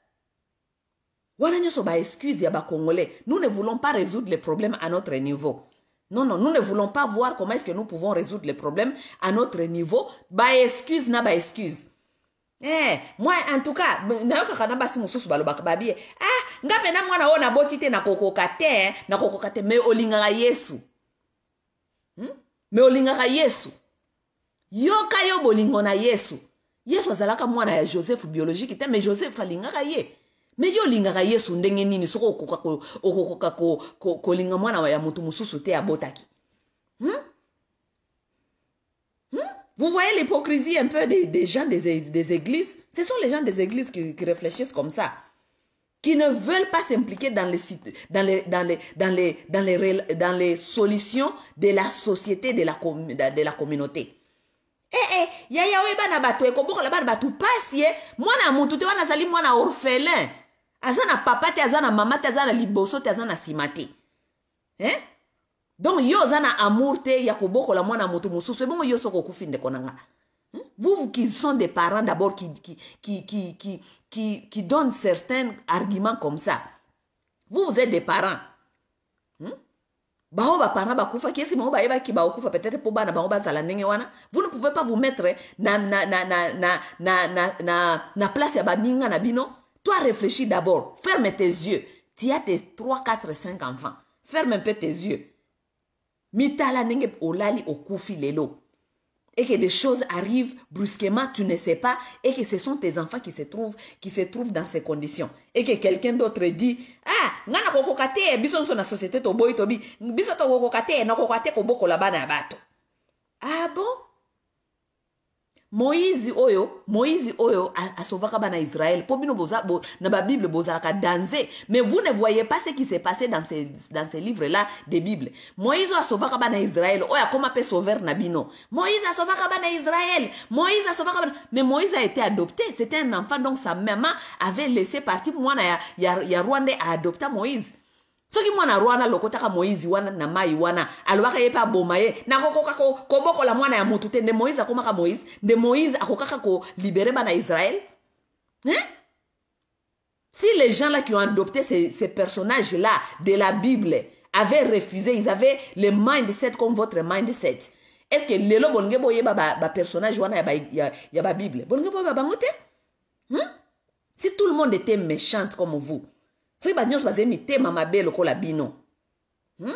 Nous ne voulons pas résoudre les problèmes à notre niveau. Non, non, nous ne voulons pas voir comment est-ce que nous pouvons résoudre les problèmes à notre niveau. Bah excuse, na bah excuse. Eh, moi en tout cas, na yoka kana basi mususu baloba babie. Ah, ngape na mwana ona botite na kokokate, na kokokate me olingaka Yesu. Hmm? Me olingaka Yesu. Yoka yo bolingo na Yesu. Yesu azalaka mwana ya Joseph biologique te, mais Joseph alingaka ye. Mais yo lingaka Yesu ndenge nini soko okoka ko okoka ko ko ko linga mwana ya mutu mususu te abotaki. Hmm? Hmm? Vous voyez l'hypocrisie un peu des, des gens des, des églises? Ce sont les gens des églises qui, qui réfléchissent comme ça, qui ne veulent pas s'impliquer dans les dans les dans les dans les dans les dans les solutions de la société, de la de la communauté. Eh eh, ya ya we bana bato ekoboko la bana bato pasie, mwana mutu te wana zali mwana orphelin. Azana papa te azana mama te azana liboso te azana simate. Hein? Donc yo zana amour te ya koboko la mwana mutu mususu bon yo soko kufinde konanga. Vous, vous qui sont des parents d'abord qui qui qui qui qui qui qui donnent certains arguments comme ça. Vous vous êtes des parents. Hein? Bao ba parents ba kufa kiesi mo ba eba ki ba kufa peut-être pour bana ba ba zala ndenge wana. Vous ne pouvez pas vous mettre na na na na na na na na na place ya ba ninga na bino. Toi, réfléchis d'abord. Ferme tes yeux. Tu as tes trois, quatre, cinq enfants. Ferme un peu tes yeux. Mitala nenge olali okufi lelo. Et que des choses arrivent brusquement, tu ne sais pas, et que ce sont tes enfants qui se trouvent, qui se trouvent dans ces conditions. Et que quelqu'un d'autre dit, ah, ngana kokokate, biso nso na société to boy tobi, biso to kokokate, na kokokate koboko la bana bato. Ah bon? Moïse oyo, Moïse oyo a sauvaka bana Israël. Po bino boza bo na ba Bible boza ka danser, mais vous ne voyez pas ce qui s'est passé dans ces dans ces livres là des Bibles. Moïse a sauvaka bana Israël. Oya comment peut sauver na bino. Moïse a sauvaka bana Israël. Moïse a sauvaka bana, mais Moïse a été adopté, c'était un enfant donc sa maman avait laissé partir moi ya ya, ya Rwanda a adopté Moïse. Soki mwana Rwanda lokotaka Moïse wana na mai wana alwaka yepa bomaye na kokoka ko koboko la mwana ya mutu te nde Moïse akomaka Moïse nde Moïse akokaka ko libérer bana Israël. Hein? Si les gens là qui ont adopté ces, ces personnages là de la Bible avaient refusé, ils avaient le mindset comme votre mindset, est-ce que lelo bonge boye ba ba personnage wana ya ba ya, ya ba Bible bonge boye ba bangote? Hein? Si tout le monde était méchant comme vous, so iba nyonso bazemi te mama belo ko la bino. Hmm?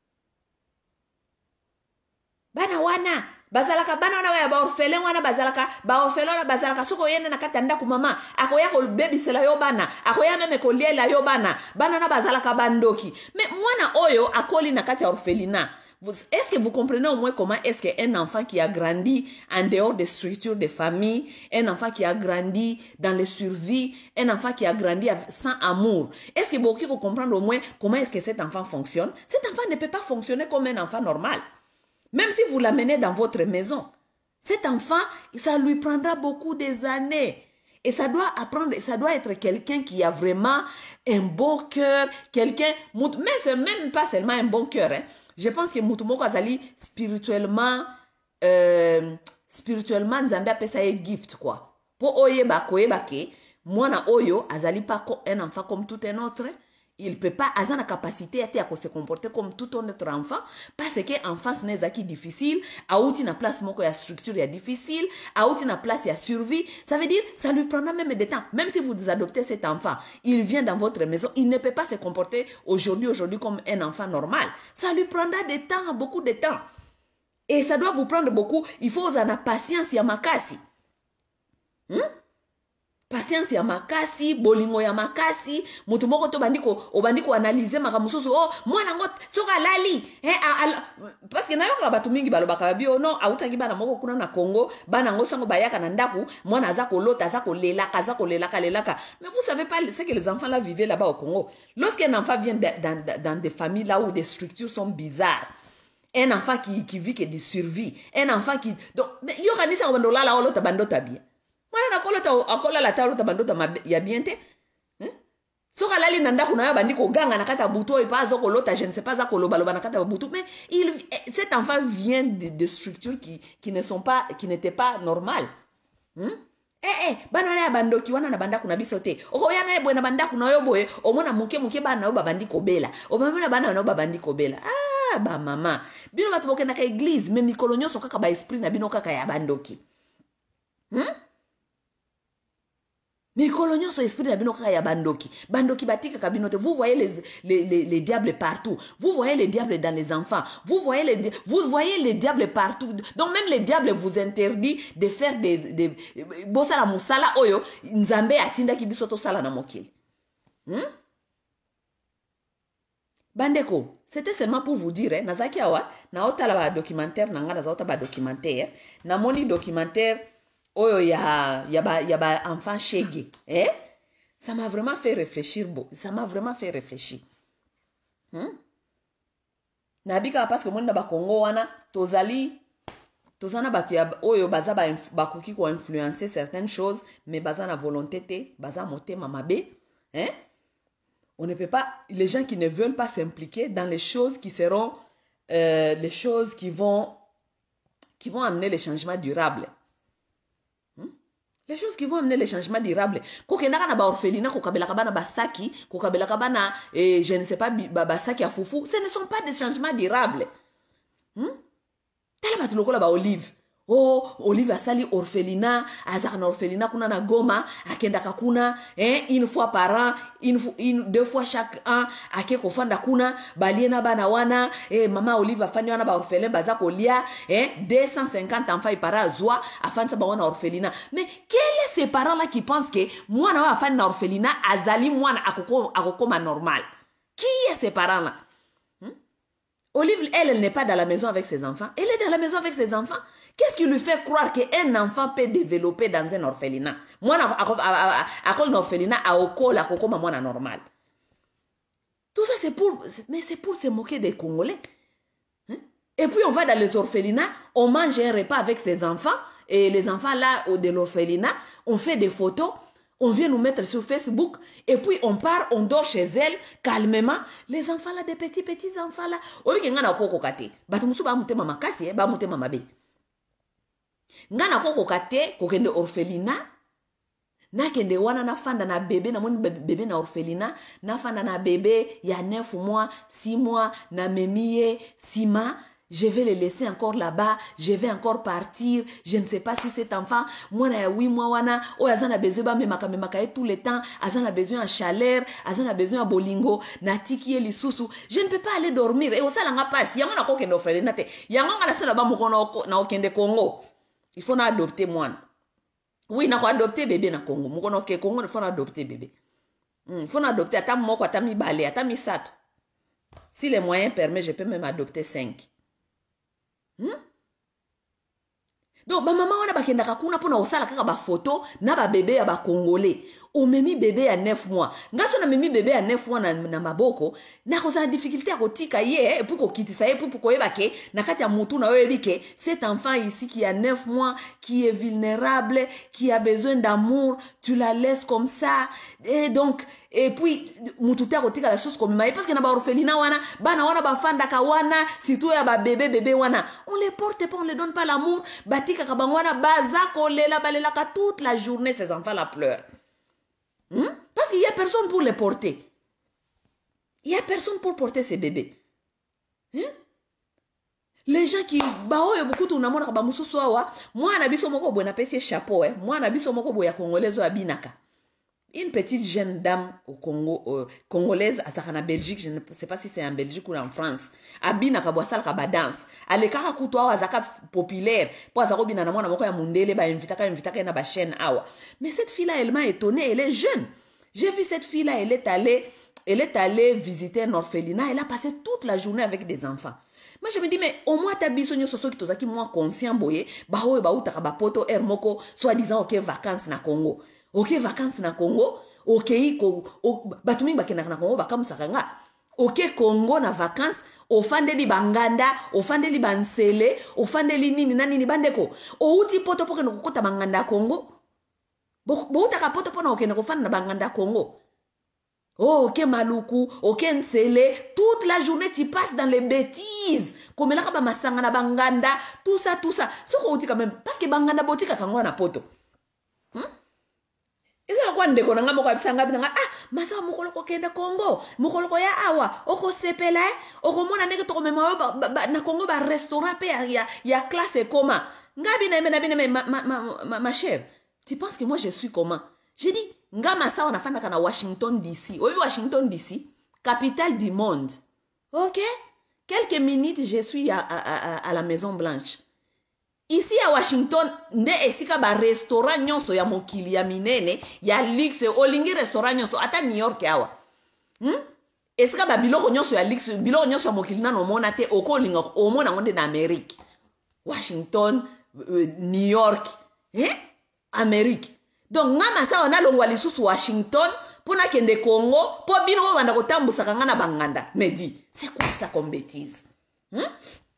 Bana wana bazalaka bana wana ya ba orphelin wana bazalaka ba orphelin wana bazalaka soko yene na katanda ku mama akoya ko baby sela yo bana akoya meme ko liela yo bana bana na bazalaka bandoki mais mwana oyo akoli na kati ya orphelinat. Est-ce que vous comprenez au moins comment est-ce qu'un enfant qui a grandi en dehors des structures de famille, un enfant qui a grandi dans les survies, un enfant qui a grandi sans amour, est-ce que vous pouvez comprendre au moins comment est-ce que cet enfant fonctionne? Cet enfant ne peut pas fonctionner comme un enfant normal. Même si vous l'amenez dans votre maison, cet enfant, ça lui prendra beaucoup des années. Et ça doit apprendre, ça doit être quelqu'un qui a vraiment un bon cœur, quelqu'un, mais c'est même pas seulement un bon cœur, hein. Je pense que Moutoumoko Azali, spirituellement, euh, spirituellement, Nzambe appelle ça un gift, quoi. Pour oye bako e bake, moi na oyo, Azali pas un enfant comme tout un autre. Il peut pas, Azana capacité à se comporter comme tout un autre enfant, parce que enfant ce n'est pas difficile, a outi na place moko ya structure ya difficile, a outi na place ya survie, ça veut dire, ça lui prendra même des temps. Même si vous adoptez cet enfant, il vient dans votre maison, il ne peut pas se comporter aujourd'hui, aujourd'hui comme un enfant normal. Ça lui prendra des temps, beaucoup de temps. Et ça doit vous prendre beaucoup, il faut en avoir patience, ya makasi. Hmm? patience ya makasi, bolingo ya makasi, mutu moko to bandiko, o bandiko analyser makamususu, oh, mwana ngot, soka lali, eh, al, parce que na yoka batu mingi balo baka bio, no, auta ki bana moko kuna na Congo, bana ngosango bayaka na ndaku, mwana azako lota, azako lelaka, azako lelaka, lelaka. Mais vous savez pas ce que les enfants là vivaient là-bas au Congo. Lorsqu'un enfant vient dans, dans, dans des familles là où des structures sont bizarres, un enfant qui, qui vit que de survie, un enfant qui, donc, yo kanisa ko là là, l'autre bandota bien. Mwana nakolota akola la talo tabandota ya biente hein soka lali nanda kuna bandi ko ganga nakata buto et pas kolota je ne sais pas akoloba loba nakata buto mais il cet enfant vient de, de structures qui qui ne sont pas qui n'étaient pas normales hein eh eh bana na bandoki wana na banda kuna bisote oko yana bwe na banda kuna yo boye omona muke muke bana yo babandi ko bela omona bana na babandi ko bela ah ba mama bino batu bokena ka église mais mikolo nyoso kaka ba esprit na bino kaka ya bandoki hein mais coloniaux sont esprit de binoka ya bandoki. Bandoki batika kabinote. Vous voyez les, les, les, les diables partout. Vous voyez les diables dans les enfants. Vous voyez les, vous voyez les diables partout. Donc même les diables vous interdit de faire des, des, bosala musala oyo, nzambe atinda kibisoto sala na mokili. Hmm? Bandeko, c'était seulement pour vous dire, hein, nazaki awa, na ota la documentaire, nanga na ota ba documentaire, na moni documentaire, oh, il y a, y a, ba, y a ba enfant chégué. Eh? Ça m'a vraiment fait réfléchir. Bon. Ça m'a vraiment fait réfléchir. Hmm? Nabika parce que moi, na Congo, wana, tozali, tozana batu ya, oyo, baza ba, bakuki ko influencer certaines choses, mais baza na volonté te, baza moté mamabe. Hein? On ne peut pas, les gens qui ne veulent pas s'impliquer dans les choses qui seront, euh, les choses qui vont, qui vont amener les changements durables. Les choses qui vont amener les changements durables. Kokendaka na ba orphelinat, kokabelaka bana basaki, kokabelaka bana, et je ne sais pas, basaki à foufou, ce ne sont pas des changements durables. Hmm? Tala batulokola ba olive. Oh, olive asali orphelinat, azaka na orphelinat kuna na Goma, akendaka kuna, hein, une fois par an, une, une, deux fois chaque an, ake kofanda kuna, baliena bana wana, eh, mama olive afani wana ba orphelin, bazako lia, hein, deux cent cinquante enfants par an, zoa, afani sa ba wana orphelinat. Mais quels sont ces parents-là qui pensent que, moi na afani na orphelinat, azali mwana akoko, akokoma normal? Qui est ces parents-là? Hmm? Olive, elle, elle n'est pas dans la maison avec ses enfants. Elle est dans la maison avec ses enfants. Qu'est-ce qui lui fait croire qu'un enfant peut développer dans un orphelinat? Moi, à cause d'un orphelinat, à Okol, à Kokoma, moi, normal. Tout ça, c'est pour, mais c'est pour se moquer des Congolais. Hein? Et puis, on va dans les orphelinats, on mange un repas avec ses enfants, et les enfants là, de l'orphelinat, on fait des photos, on vient nous mettre sur Facebook, et puis on part, on dort chez elle, calmement. Les enfants là, des petits, petits enfants là, au lieu qu'on a koko kate, batumusu ba mute mama kasi, ba mute mama be. Ngana koko kate, kokende orphelinat, na kende wana na fanda na bébé, na moni bébé na orphelinat, na fanda na bébé, il y a neuf mois, six mois, na memie, sima, je vais le laisser encore là-bas, je vais encore partir, je ne sais pas si cet enfant, moi na ya huit mois wana, oh azan a besoin ba memaka memaka tout le temps, azan a besoin en chaleur, azan a besoin en bolingo, na tiki eli susu, je ne peux pas aller dormir, et osala nga passe, yanga na kokende orphelinat te, yanga nga na sala ba mukono na okende Congo. Il faut adopter moi. Oui, il faut adopter bébé na Congo. Mukono ke Congo, il faut adopter bébé. Il mm, faut adopter atam moko, atam mi balé, atam mi sato. Si les moyens permettent, je peux même adopter cinq. Hmm? Donc, ma maman wana bakenda kakuna pona osala kaka ba photo na ba bébé ya ba Congolais. O memi bébé à neuf mois. Ngaso na memi bébé à neuf mois na, na maboko, na koza difficulté à kotika ye, et puis ko kitisa ye, puis pour koyeba ke, na kati ya mutu na oyebi ke, cet enfant ici qui a neuf mois, qui est vulnérable, qui a besoin d'amour, tu la laisses comme ça, et donc, et puis, mutu te kotika la chose comme maï, parce que na ba orphelinat wana, bana wana ba fanda ka wana, surtout ya ba bébé bébé wana, on les porte pas, on les donne pas l'amour, batika ka bangwana, baza kolela balela ka toute la journée, ces enfants la pleurent. Hmm? Parce qu'il n'y a personne pour les porter. Il n'y a personne pour porter ces bébés. Hein? Les gens qui... Bah, oh, beaucoup de gens qui ont dit moi, je suis un chapeau. Moi, je suis un Congolais. une petite jeune dame au Congo, euh, congolaise, à Belgique, je ne sais pas si c'est en Belgique ou en France, abina kabwasala kabadance, alekaka kutoa azaka populaire, po azako bina na mwana moko ya mundele ba invitaka invitaka na ba chaîne awa. Mais cette fille là, elle m'a étonnée, elle est jeune. J'ai vu cette fille là, elle est allée, elle est allée visiter un orphelinat, elle a passé toute la journée avec des enfants. Moi je me dis mais au moins ta bisonyo soso ki tozaki moi conscient boye, ba oyo ba utaka ba poto hermoko soi-disant OK vacances na Congo. OK vacances na Congo, OK ko batumi bakena na Congo bakamsaka nga. OK Congo na vacances, ofandeli banganda, ofandeli bansele, ofandeli nini na nini bandeko. O uti poto poke no kokota banganda Congo. Bo utaka poto pona okene ko fanda banganda Congo. Oh, ok maluku, ok nsele, toute la journée tu passes dans les bêtises. Comme là, kaba masanga na banganda, tout ça, tout ça. Ce qu'on dit quand même, parce que banganda botika kangwa na poto. Hmm? Et ça, quoi, ndeko nanga moko abisanga binanga, ah, masa mokolo ko kenda Congo, mokolo ko ya awa, oko sepela, oko mona neke toko mema na Congo ba restaurant pe ya ya classe comment. Ngabi na na bine ma ma ma ma chère. Tu penses que moi je suis comment? J'ai dit Ngama sa on a fait à Washington D C. Oui, Washington D C, capitale du monde. Ok? Quelques minutes, je suis à, à, à, à la Maison Blanche. Ici à Washington, nde esika ba restaurant nyonso ya mokili ya minene, ya luxe, olingi restaurant nyonso, ata New York awa. Hmm? Esika ba biloko nyonso ya luxe, biloko nyonso ya mokili na no mona te, oko olinga omona ngonde na Amerique. Washington, euh, New York, eh? Amerique. Donc, ngama sa wana longwa lisusu Washington, pona kende Congo, po bino wanda kotambusa kanga na banganda. Mais dis, c'est quoi ça comme bêtise? Hein?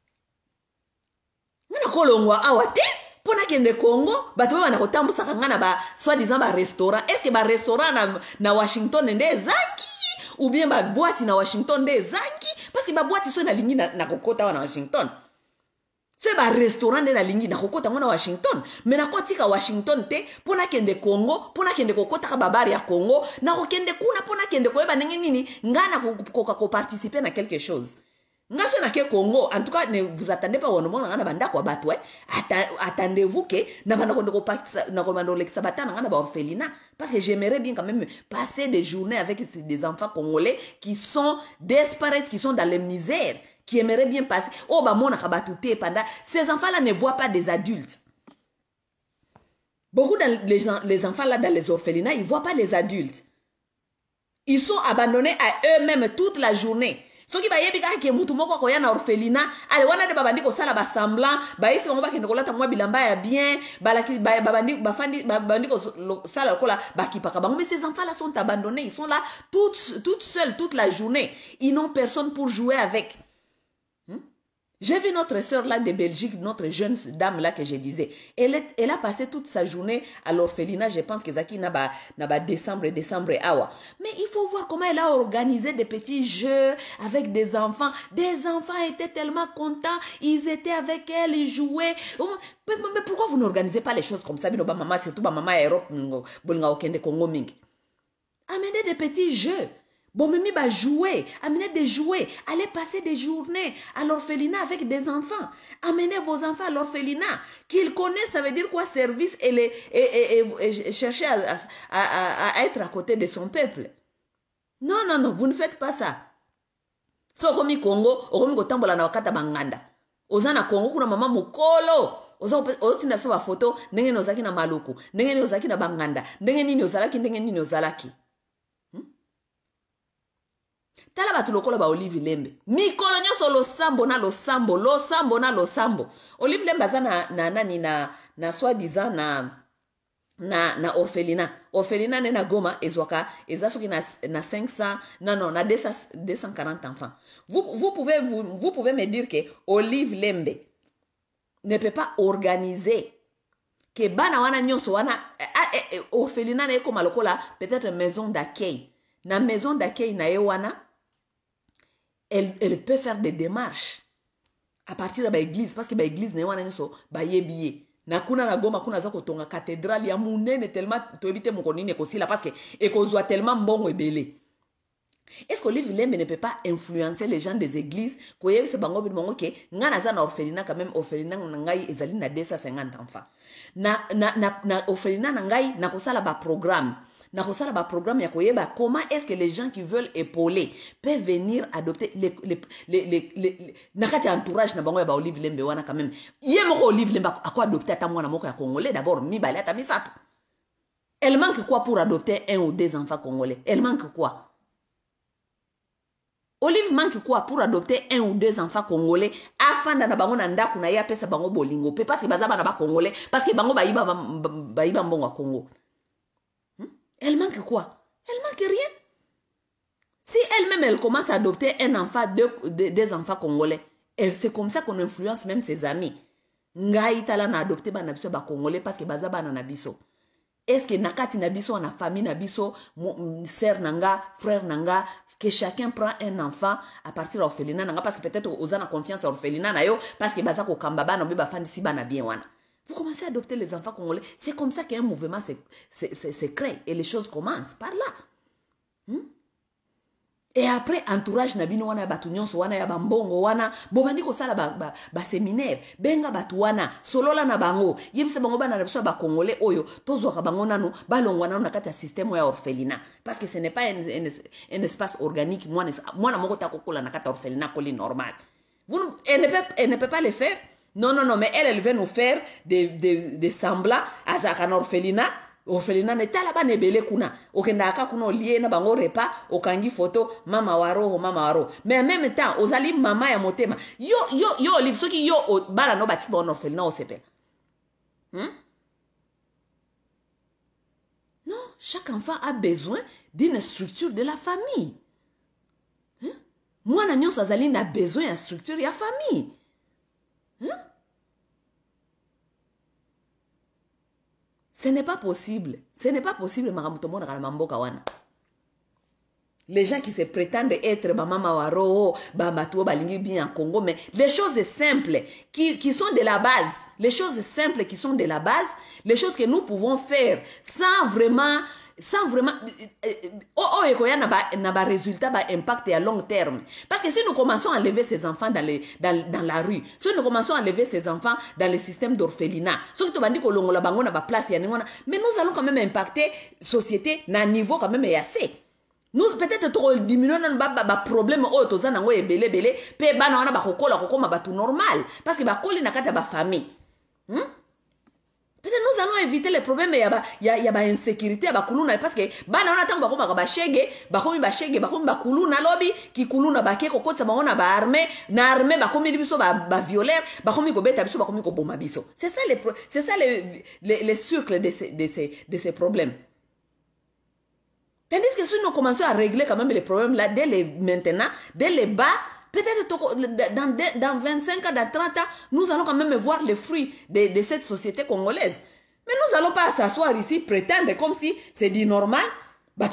Ngana ko longwa awate, pona kende Congo, bato wanda kotambusa kanga na ba soi-disant ba restaurant. Est-ce que ba restaurant na, na Washington nde zangi? Ou bien ba boîte na Washington nde zangi? Parce que ba boîte so na lingi na, na kokota wana Washington. C'est un restaurant de la ligne na kokota ngona Washington. Mais na kotika Washington te pona kende Congo, pona kende kokota ka babari ya Congo, na kokende kuna pona kende koeba nenge nini ngana ko ko participer na quelque chose. Ngaso na ke Congo, en tout cas ne vous attendez pas wono ngana banda kwa batu eh. Attendez-vous que na banda ko ko participer na ko banda lekisa batana ngana ba orphelinat parce que j'aimerais bien quand même passer des journées avec des enfants congolais qui sont disparus, qui sont dans les misères, qui aimeraient bien passer. Oh, bah, mon akabatouté pendant. Ces enfants-là ne voient pas des adultes. Beaucoup de les, les enfants là dans les orphelinats, ils ne voient pas les adultes. Ils sont abandonnés à eux-mêmes toute la journée. Ceux qui bayebi ka ke mutu moko ko ya na orphelinat, ale wana de babandi ko sala ba semblant, ba isi bango ba ke kolata mwa bilamba ya bien, balaki ba babandi ba fandi babandi ko sala ko la ba kipaka bango. Mais ces enfants là sont abandonnés, ils sont là toutes toutes seuls toute la journée. Ils n'ont personne pour jouer avec. J'ai vu notre sœur là de Belgique, notre jeune dame là que je disais. Elle, est, elle a passé toute sa journée à l'orphelinat. Je pense que Zaki n'a pas, n'a pas décembre, décembre, awa. Mais il faut voir comment elle a organisé des petits jeux avec des enfants. Des enfants étaient tellement contents. Ils étaient avec elle, ils jouaient. Mais, mais pourquoi vous n'organisez pas les choses comme ça? Bino ba maman, surtout ba maman Europe, bolinga okende Congo mingi. Amenez des petits jeux. Bon, Mimi va jouer, amenez des jouets, allez passer des journées à l'orphelinat avec des enfants. Amenez vos enfants à l'orphelinat. Qu'ils connaissent, ça veut dire quoi, service et, les, et, et, et, et chercher à, à, à, à être à côté de son peuple. Non, non, non, vous ne faites pas ça. So, komi Congo, okomi kotambola na wakata banganda. Ozana Congo, kuna mama mukolo. Ozo tina so wa photo, ndenge ni ozaki na maluku, ndenge ni ozaki na banganda, ndenge ni ozalaki, ndenge ni ozalaki. Tala batu lokola ba Olive Lembe. Mikolo nyoso lo sambo na lo sambo, lo sambo na lo sambo. Olive Lembe aza na na nani na na soi-disant na na na orphelinat. Orphelinat ne na Goma ezwaka ezasoki na na cinq cents, non non, na deux cent quarante enfants. Vous vous pouvez vous, vous pouvez me dire que Olive Lembe ne peut pas organiser que bana wana nyonso wana orphelinat na comme lokola peut-être maison d'accueil. Na maison d'accueil na ye wana Elle, elle peut faire des démarches à partir de l'église parce que l'église n'est pas so ba yebiye na kuna na Goma kuna za kotonga cathédrale ya munene tellement to éviter mon konini ko sila parce que et ko zo tellement mbongo ebele. Est-ce que Olive Lembe ne peut pas influencer les gens des églises ko yebise bango bi mongo ke ngana za na orphelinat quand même orphelinat ngai ezali na deux cent cinquante enfants na na na, na orphelinat ngai na ko sala ba programme nakosala ba programme ya koyeba comment est-ce que les gens qui veulent épauler peuvent venir adopter les les les les, les nakati entourage na bango ya ba Olive Lembe wana quand même ye moko Olive Lembe akwa adopter ata mwana moko ya congolais d'abord mi bale ata misato. Elle manque quoi pour adopter un ou deux enfants congolais? Elle manque quoi? Olive manque quoi pour adopter un ou deux enfants congolais afin na bango na ndaku na ya pesa bango bolingo pe parce que bazaba na ba congolais parce que bango bayiba bayiba mbongo wa Congo. Hmm? Elle manque quoi? Elle manque rien. Si elle-même elle commence à adopter un enfant deux, deux, deux enfants congolais, c'est comme ça qu'on influence même ses amis. Ngai tala na adopter ba na biso ba congolais parce que bazaba na biso. Est-ce que nakati na biso na famille na biso sœur nanga frère nanga que chacun prend un enfant à partir de l'orphelinat nanga parce que peut-être aux a confiance à l'orphelinat na yo parce que bazako kambaba na ba fandi si bana bien wana. Vous commencez à adopter les enfants congolais, c'est comme ça qu'un mouvement se se se crée et les choses commencent par là. Hmm? Et après entourage na bino wana batu nyonso wana ya bambongo wana bobandi ko sala ba ba, ba séminaire benga batu wana solola na bango yebisa bango bana na biso ba congolais oyo tozwa ka bango nanu balongwa nanu na kati ya système ya orphelinat parce que ce n'est pas un, un, un espace organique moi moi na moko ta kokola na kati ya orphelinat koli normal. Vous elle ne peut elle ne peut pas le faire. Non non non mais elle elle veut nous faire des des des semblants à ça un orphelinat. Orphelinat ne tala ba nebele kuna okenda aka kuna lié na bango repas okangi photo mama waro mama waro mais en même temps ozali mama ya motema yo yo yo Olive soki yo bala no bati bon orphelinat o sepel. Hmm? Non, chaque enfant a besoin d'une structure de la famille. Hein? Moi na nyonso azali na besoin ya structure ya famille. Hein? Ce n'est pas possible. Ce n'est pas possible, Maramutomo Nakalamamboka wana. Les gens qui se prétendent être Bamama Waro, Bamatuo, Balingi bien en Congo, mais les choses simples qui, qui sont de la base, les choses simples qui sont de la base, les choses que nous pouvons faire sans vraiment, sans vraiment, oh, oh, et qu'il y a un résultat, un impact à long terme. Parce que si nous commençons à enlever ces enfants dans, les, dans, dans la rue, si nous commençons à enlever ces enfants dans le système d'orphelinat, mais nous allons quand même impacter la société à un niveau quand même assez. Nous peut-être to diminuer na ba ba problème o to za nango ebele bele pe bana wana ba kokola kokoma ba tout normal parce que ba koli na kata ba famille. Hmm? Peut-être nous allons éviter les problèmes ya ba ya ya ba insécurité ba kuluna parce que bana wana tango ba koma ba shege ba komi ba shege ba komi ba kuluna lobby ki kuluna ba ke kokotsa ba ona ba armée na armée ba komi biso ba ba violeur ba komi ko beta biso ba komi ko bomba biso. C'est ça les c'est ça les les, les cercles de ces de ces de ces problèmes. Tandis que si nous commençons à régler quand même les problèmes là, dès les maintenant, dès les bas, peut-être dans, dans vingt-cinq ans, dans trente ans, nous allons quand même voir les fruits de, de cette société congolaise. Mais nous n'allons pas s'asseoir ici, prétendre comme si c'est dit normal. Mais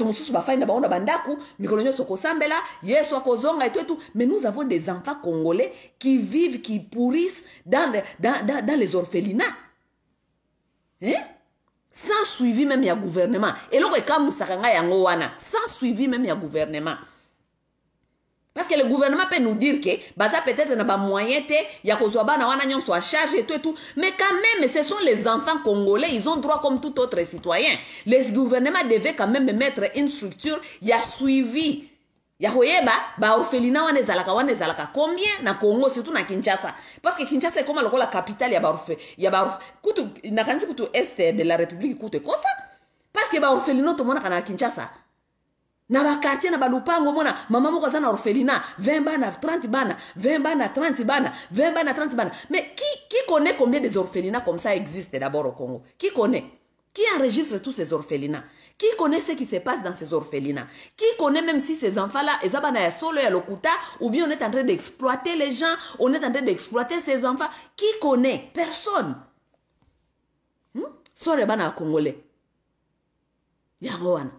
nous avons des enfants congolais qui vivent, qui pourrissent dans, dans, dans, dans les orphelinats. Hein? Sans suivi même il y a gouvernement. Et là, comme ça, sans suivi même il y a gouvernement. Parce que le gouvernement peut nous dire que ça peut-être n'a pas moyen il y a soit charge et tout et tout. Mais quand même, ce sont les enfants congolais, ils ont droit comme tout autre citoyen. Les gouvernements devaient quand même mettre une structure, il y a suivi. Ya hoyeba ba orphelinat wana ezalaka wana ezalaka combien na Congo surtout na Kinshasa parce que Kinshasa est comme la capitale ya ba orphe ya ba kutu na kanisi kutu est de la République kutu kosa parce que ba orphelinat to mona kana Kinshasa na ba quartier na ba lupango mona mama moko za na orphelinat vingt bana trente bana vingt bana trente bana vingt bana trente bana mais qui qui connaît combien des orphelinats comme ça existent d'abord au Congo? Qui connaît? Qui enregistre tous ces orphelinats? Qui connaît ce qui se passe dans ces orphelinats? Qui connaît même si ces enfants-là, ou bien on est en train d'exploiter les gens, on est en train d'exploiter ces enfants? Qui connaît? Personne. Sorebana Congolais. Yagoana.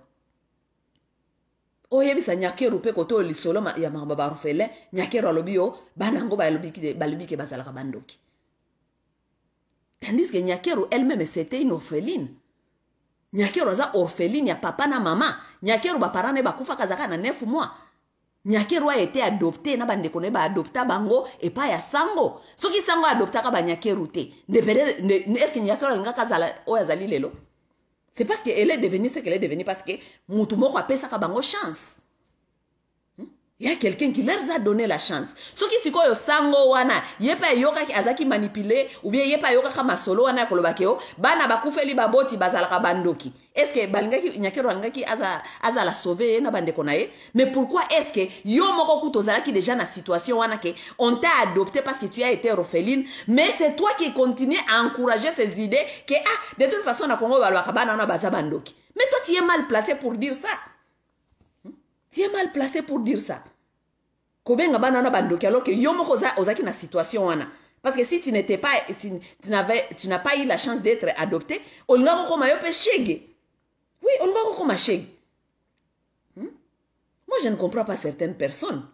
Oye bisa nyakeru pe koto lisolo ya mababa orphelin, nyakeru alobio, banango ba lobiki balobiki bazalaka bandoki. Tandis que nyakeru elle-même c'était une orpheline. Nyakeru za orpheline ya papa na maman. Nyakeru ba parane ba kufa kazaka na neuf mois. Nyakeru a été adopté na bande kone ba adopta bango et pas ya sango. Soki sango adopta ka ba nyakeru te. Est-ce que nyakeru nga kazala o yazali lelo? C'est parce qu'elle est devenue ce qu'elle est devenue, parce que Moutoumoko a payé sa kabango chance. Il y a quelqu'un qui leur a donné la chance. Ce qui siko yo sango wana, yepa yoka ki azaki manipulé, ou bien yepa yoka kama solo wana kolobakeo, bana bakufeli baboti bazalaka bandoki. Est-ce que balingaki nyakero alingaki aza aza la sauver na bande konaye? Mais pourquoi est-ce que yo moko kutozalaki déjà na situation wana que on t'a adopté parce que tu as été orpheline, mais c'est toi qui continues à encourager ces idées que ah de toute façon na Congo balwaka bana na baza bandoki. Mais toi tu es mal placé pour dire ça. Tu es mal placé pour dire ça. Kobenga banana bandoki alors que yo moko ozaki na situation wana. Parce que si tu n'étais pas, si tu n'avais, tu n'as pas eu la chance d'être adopté, on nga koma yo pe shege. Oui, on nga koma shege. Hmm? Moi, je ne comprends pas certaines personnes.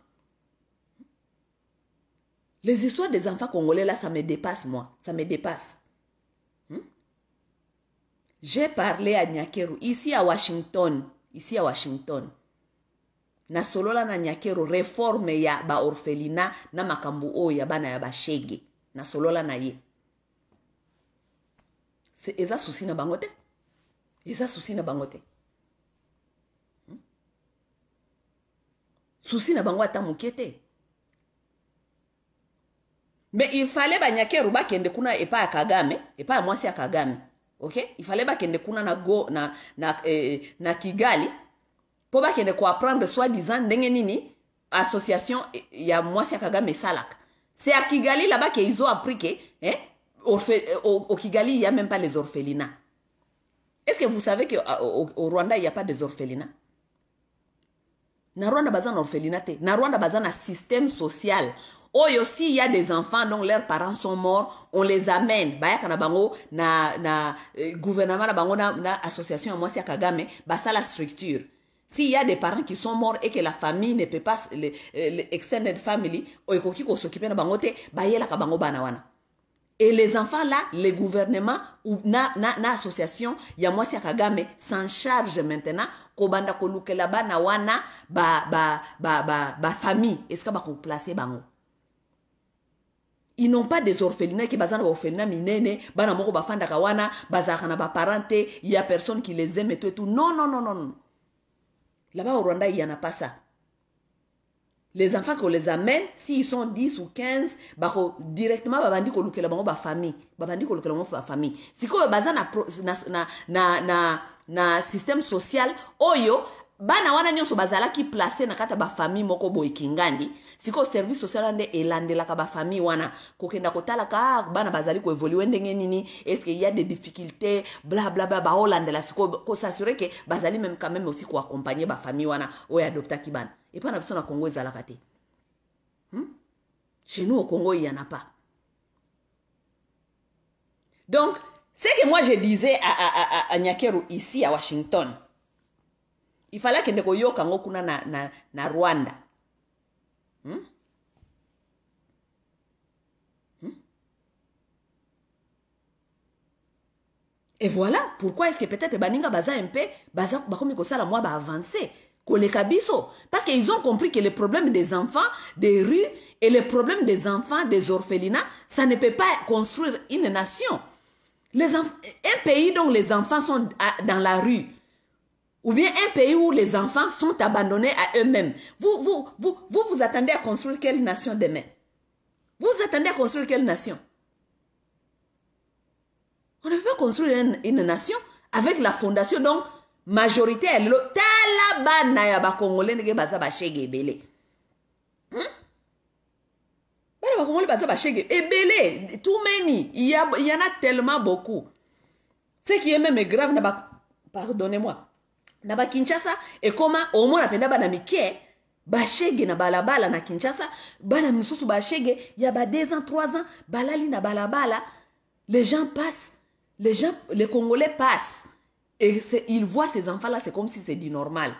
Les histoires des enfants congolais là, ça me dépasse moi, ça me dépasse. Hmm? J'ai parlé à Nyakeru ici à Washington, ici à Washington. Na solola na Nyakero réforme ya ba orphelina na makambu o ya bana ya ba shege. Na solola na ye. C'est eza souci na bangote. Eza souci na bangote. Hmm? Souci na bango ata mukete. Mais il fallait ba Nyakero ba kende kuna epa ya Kagame, epa ya mwasi ya Kagame. OK? Il fallait ba kende kuna na go na na eh, na Kigali. Pour pas qu'il ne quoi apprendre soi-disant nini association ya mwasi ya Kagame salak. C'est à Kigali là-bas qu'ils ont appris que hein, au, au, au Kigali il n'y a même pas les orphelinats. Est-ce que vous savez que au, au Rwanda il n'y a pas des orphelinats? Na Rwanda bazan orphelinat te. Na Rwanda bazan un système social. Oh aussi il y a des enfants dont leurs parents sont morts, on les amène. Baya kana bango na na eh, gouvernement na bango na, na association ya mwasi ya Kagame basa la structure. S'il y a des parents qui sont morts et que la famille ne peut pas, l'extended family, et les enfants là, les gouvernements ou na na na association, ya mwasi ya Kagame s'en charge maintenant kobanda kolukela bana wana ba ba ba ba ba famille. Est-ce que ba ko placer bango? Ils n'ont pas des orphelinats qui bazana orphelinat minene, bana moko ba fanda kawana, bazaka na ba parenté, il y a personne qui les aime et tout et tout. Non non non non non. Là-bas au Rwanda, il n'y en a pas ça. Les enfants qu'on les amène, s'ils sont dix ou quinze, bah, directement, babandi ko lukela bango ba famille. Babandi ko lukela bango ba famille. Si ko baza na na na na na système social, oyo bana wana nyonso bazala ki placer na kata ba famille moko boy kingandi. Si ko service social ande elandela ka ba famille wana kokenda kotala ka bana bazali ko évoluer ndenge nini, est-ce qu'il y a des difficultés bla bla bla ba holandela si ko ko s'assurer que bazali même quand même aussi ko accompagner ba famille wana o ya adopta kibana. Et pas na biso na Congo ezala kate. Hmm? Chez nous au Congo il y en a pas. Donc, ce que moi je disais à à à, à Nyakeru ici à Washington, il fallait que ndeko yo kango kuna na na na Rwanda. Hmm? Hmm? Et voilà pourquoi est-ce que peut-être baninga baza un peu baza bakomi ko sala moi ba avancer koleka biso, parce qu'ils ont compris que le problème des enfants des rues et le problème des enfants des orphelinats, ça ne peut pas construire une nation. Les un pays dont les enfants sont dans la rue, ou bien un pays où les enfants sont abandonnés à eux-mêmes. Vous, vous, vous, vous, vous attendez à construire quelle nation demain? Vous vous attendez à construire quelle nation? On ne peut pas construire une, une nation avec la fondation, donc, majorité, elle est talabana ya ba Congolais nege baza ba shege ebele. Hmm? Bana ba Congolais baza ba shege ebele. Too many. Il y, a, il y en a tellement beaucoup. Ce qui est même grave, pardonnez-moi. Naba Kinshasa et comment au moins napenda bana mike bashege na balabala na Kinshasa bana misusu bashege ya ba deux ans trois ans balali na balabala, les gens passent, les gens les Congolais passent et ils voient ces enfants là, c'est comme si c'est du normal.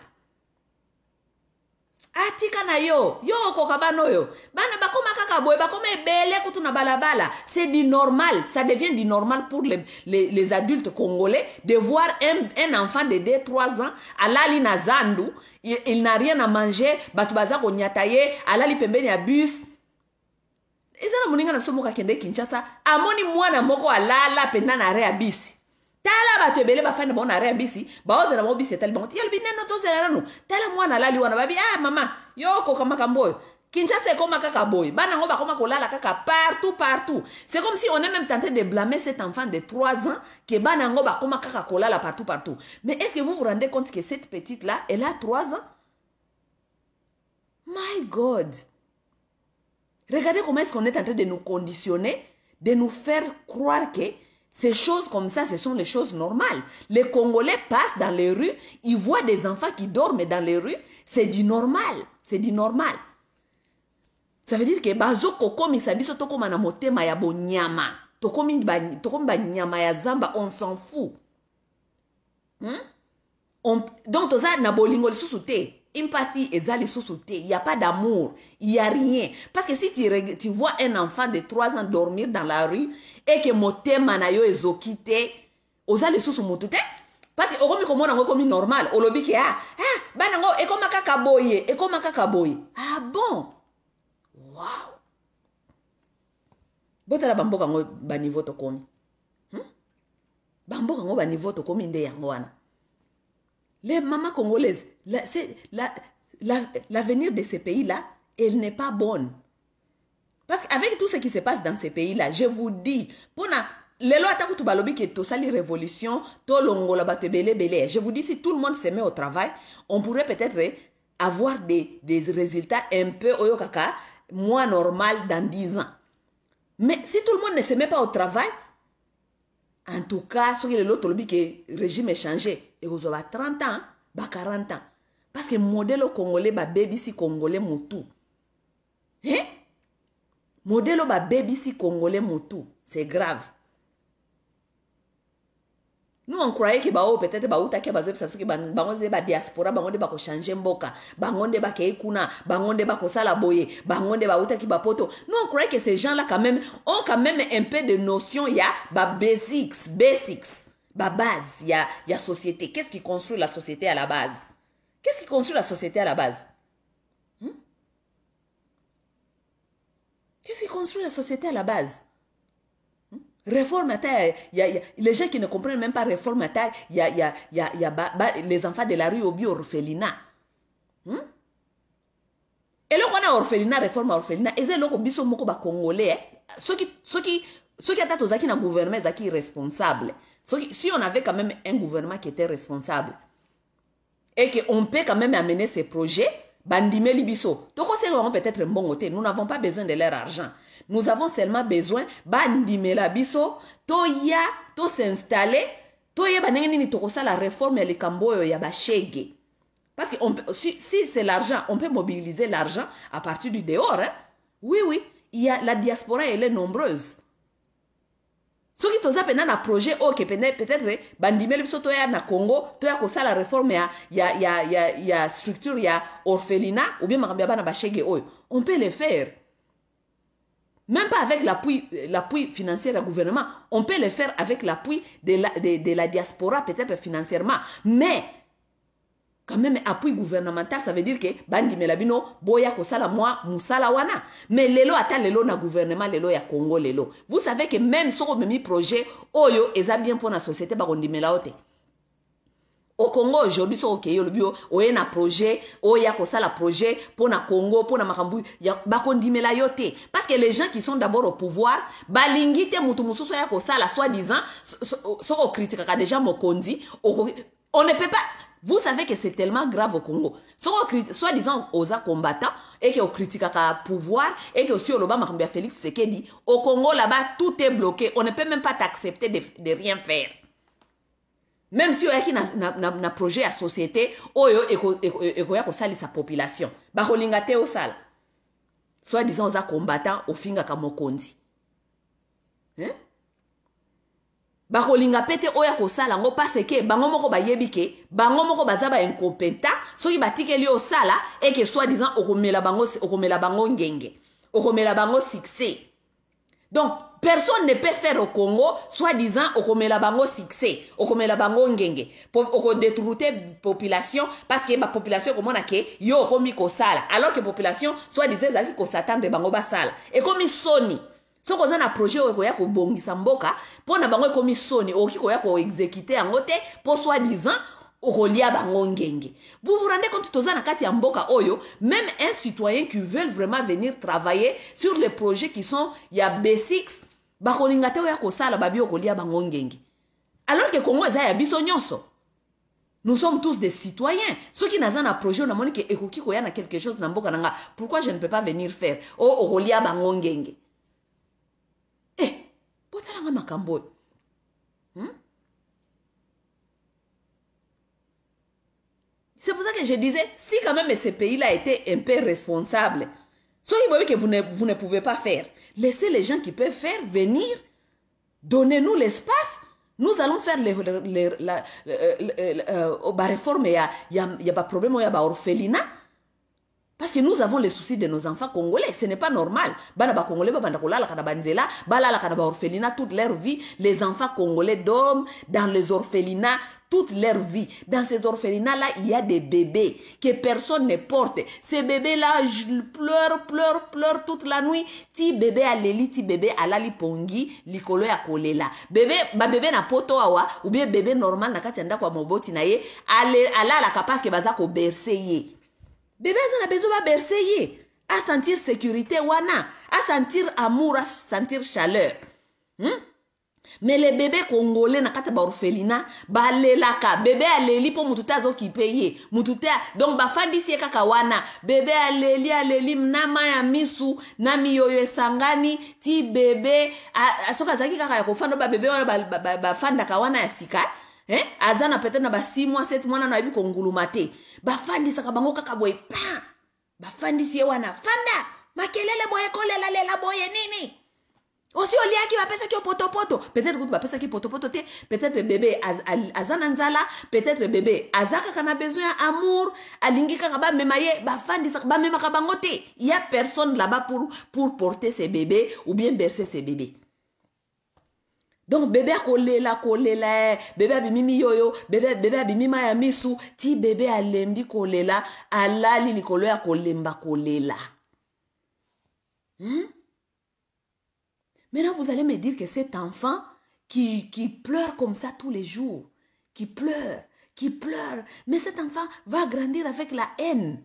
Atika na yo yo kokabano yo bana bakoma kaka boy bakoma ebele kutu na balabala, c'est du normal, ça devient du normal pour les les, les adultes congolais de voir un, un enfant de deux trois ans alali na zandu, il, il n'a rien à manger, batu baza ko nyataye alali pembeni ya bus. Ezana muninga na somo ka kende Kinshasa amoni mwana moko alala penda na rea bisi tala bato ebele bafani bango na rea bisi baozela bango bisi etali bango te yalobi neno tozela nanu tala mwana alali wana babi ah mama yo koka makambo oyo Kinshasa ekoma kaka boy bana ngo bakoma kolala kaka partout partout c'est comme si on est même tenté de blâmer cet enfant de trois ans que bana ngo bakoma kaka kolala partout partout mais est-ce que vous vous rendez compte que cette petite là elle a trois ans? My God, regardez comment est-ce qu'on est en train de nous conditionner, de nous faire croire que ces choses comme ça, ce sont les choses normales. Les Congolais passent dans les rues, ils voient des enfants qui dorment dans les rues, c'est du normal, c'est du normal. Ça veut dire que bazo kokomi sabiso tokoma na motema ya bonyama, tokomi ba tokomi ba nyama ya zamba, on s'en fout. Hmm? On, donc toza na bolingo lisusu te. Empathie ezali lisusu te, il y a pas d'amour, il y a rien. Parce que si tu, tu vois un enfant de trois ans dormir dans la rue et que motema na yo ezoki te, ozali lisusu mutu te. Parce que okomi komona ngo komi normal, olobi ke ah, ah, bana ngo ekoma kaka boye, ekoma kaka boye. Ah bon? Wow. Botala bamboka ngo ba niveau to komi. Hmm? Bamboka ngo ba niveau to komi nde yango wana. Les mamans congolaises, l'avenir la, la, la, de ces pays-là, elle n'est pas bonne. Parce qu'avec tout ce qui se passe dans ces pays-là, je vous dis, pour na, les lois takutu balobi que to sali révolution, to longola bate bele bele. Je vous dis, si tout le monde se met au travail, on pourrait peut-être avoir des, des résultats un peu oyokaka, moins normal dans dix ans. Mais si tout le monde ne se met pas au travail, en tout cas, ce que l'autre dit que le régime est changé, et vous avez trente ans, bah quarante ans. Parce que le modèle congolais, bah baby si congolais moutou. Hein? Modèle bah baby si congolais moutou. C'est grave. Nous on croyait que bah peut-être bah outa que bah zeb parce que bah bangonde bah diaspora bangonde bah ko changer mboka bangonde bah ke kuna bangonde bah ko sala boye bangonde bah outa ki bah poto. Nous on croyait que ces gens là quand même ont quand même un peu de notion il y a bah basics basics bah base il y a il y a société. Qu'est-ce qui construit la société à la base? Qu'est-ce qui construit la société à la base? Hmm? Qu'est-ce qui construit la société à la base? Réforme à taille, il y a, y a les gens qui ne comprennent même pas réforme à taille, il y a, y a, y a, y a ba, ba, les enfants de la rue au bio-orphelinat. Hmm? Et là, on a orphelinat, réforme à orphelinat, et c'est là qu'on biso moko ba congolais, ceux qui, ceux qui, ceux qui attendent aux acquis dans le gouvernement, ils sont responsables. Si on avait quand même un gouvernement qui était responsable, et qu'on peut quand même amener ces projets, bandime libiso. Peut-être un bon côté. Nous n'avons pas besoin de leur argent. Nous avons seulement besoin bandime la biso. Toya, to s'installer. Toya banengeni to kosa la réforme et le camboyo ya bachege. Parce que on peut, si, si c'est l'argent, on peut mobiliser l'argent à partir du dehors. Hein? Oui, oui. Il y a, la diaspora, elle est nombreuse. Ce qui toza pena na projet ok peut-être bandime biso toya na Congo toya kosa la réforme ya ya ya ya ya structure ya orphelinat ou bien makambia bana bachege oyo on peut le faire même pas avec l'appui l'appui financier du gouvernement, on peut le faire avec l'appui de la de, de la diaspora peut-être financièrement, mais quand même appui gouvernemental, ça veut dire que bandi melabino boya kosala moi musala wana. Mais lelo ata lelo na gouvernement lelo ya Congo lelo. Vous savez que même si on mis projet oyo eza bien pour la société ba kondi melaote. Au Congo aujourd'hui so ok yo bio oye na projet oya kosala projet pour na Congo pour na makambu ya ba kondi melayote parce que les gens qui sont d'abord au pouvoir balingite mutu mususu ya kosala soi-disant so ko critique ka déjà mokondi on ne peut pas. Vous savez que c'est tellement grave au Congo. Soit-disant aux combattants et qu'on critique le pouvoir et que aussi au Lobama Félix Tshisekedi, au Congo là-bas tout est bloqué. On ne peut même pas t'accepter de, de rien faire. Même si on a un projet à société, on a sa population. Baholingate au sala. Soit-disant aux combattants au finga kamokondi. Hein? Bakolinga pete oya kosala ngo parce que bango moko bayebi ke bango moko bazaba incompétent soki batikeli o sala et que soi-disant okomela bango okomela bango ngenge okomela bango succès. Donc personne ne peut faire au Congo soi-disant okomela bango succès okomela bango ngenge oko détruire population parce que ma population komona ke yo komi ko sala alors que population soi-disant zaki ko s'attendre bango ba sala et comme soni So ko na projet o ko ya ko bongisa mboka po na bango komi soni o ki ko ya ko exécuter yango te po soi disant o ko lia bango ngenge. Vous vous rendez compte toza na kati ya mboka oyo même un citoyen qui veut vraiment venir travailler sur les projets qui sont ya B six ba ko linga te o ya ko sala babi o ko lia bango ngenge. Alors que Congo eza ya biso nyonso. Nous sommes tous des citoyens. Ceux qui n'ont un projet, on a dit que ekoki ko ya na quelque chose na mboka nanga. Pourquoi je ne peux pas venir faire? Oh, o ko lia bango ngenge. Eh, botalanga makambo. Hmm? C'est pour ça que je disais, si quand même ce pays-là était un peu responsable, soyez voyez que vous ne, vous ne pouvez pas faire. Laissez les gens qui peuvent faire venir, donnez-nous l'espace, nous allons faire les, les, la, euh, la réforme, il y a, il y a, il y a pas de problème, il y a pas orphelinat. Parce que nous avons les soucis de nos enfants congolais. Ce n'est pas normal. Bana ba congolais, bana kolala kana banzela, bala la kana ba orphelinat toute leur vie. Les enfants congolais dorment dans les orphelinats toute leur vie. Dans ces orphelinats-là, il y a des bébés que personne ne porte. Ces bébés-là pleurent, pleurent, pleurent toute la nuit. Ti bébé à l'eli, ti bébé à la lipongi, likolo ya kolela. Bébé, ba bébé na poto awa, ou bien bébé normal na katianda kwa moboti na ye, ala la capacité que baza ko bercer ye. Bébé a besoin de bercer, à sentir sécurité, wana, à sentir amour, à sentir chaleur. Hmm? Mais les bébés congolais na kata ba orphelinat, ba lelaka, bébé aleli po mututa zo ki paye, mututa, donc ba fandi si kaka wana, bébé aleli aleli nama ya misu, nami yoyo sangani, ti bébé, asoka zaki kaka ya kofando ba bébé wana ba, ba, ba fanda ka wana ya sika, eh? Azana peut-être na ba six mois, sept mois na ibi kongulumate. Ba fandi saka bango kaka boy pa. Ba fandi si wana fanda. Makelele boye kolela lela boye nini. Aussi oli aki ba pesa ki poto poto. Peut-être que ba pesa ki poto poto te. Peut-être bébé az, azana nzala, peut-être bébé azaka kana besoin amour, alingi kaka ba memaye, ba fandi saka ba memaka bango te. Il y a personne là-bas pour pour porter ses bébés ou bien bercer ses bébés. Donc bébé a collé la collé la bébé a bimimi yoyo bébé bébé a bimima ya misu ti bébé a lembi collé la ala li likolo ya kolemba collé la. Hein? Maintenant vous allez me dire que cet enfant qui qui pleure comme ça tous les jours, qui pleure, qui pleure, mais cet enfant va grandir avec la haine.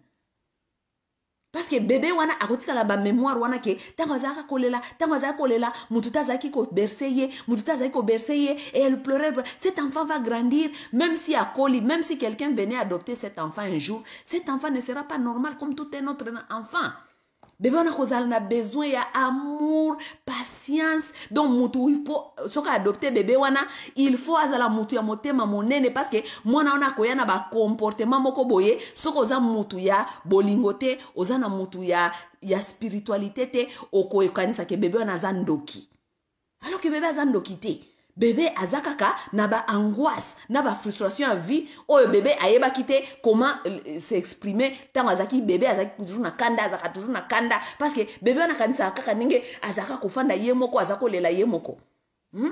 Parce que bébé wana akotika la ba mémoire wana ke tango zaka kolela tango zaka kolela mututa zaki ko berceye mututa zaki ko berceye et elle pleurait. Cet enfant va grandir même si à coli, même si quelqu'un venait adopter cet enfant un jour, cet enfant ne sera pas normal comme tout un autre enfant. Bébé wana kozala na besoin ya amour, patience. Donc mutu il faut soka adopter bébé wana, il faut azala mutu ya motema monene parce que mwana wana koyana ba comportement moko boye, soko za mutu ya bolingote, ozana mutu ya ya spiritualité te oko ekanisa ke bébé wana za ndoki. Alors que bébé za ndoki te. Bébé azakaka na ba angoisse, na ba frustration à vie, oh bébé ayeba kite comment euh, s'exprimer tant azaki bébé azaki toujours na kanda azaka toujours na kanda parce que bébé na kanisa kaka ninge azaka kufanda yemoko azako lela yemoko. Hmm?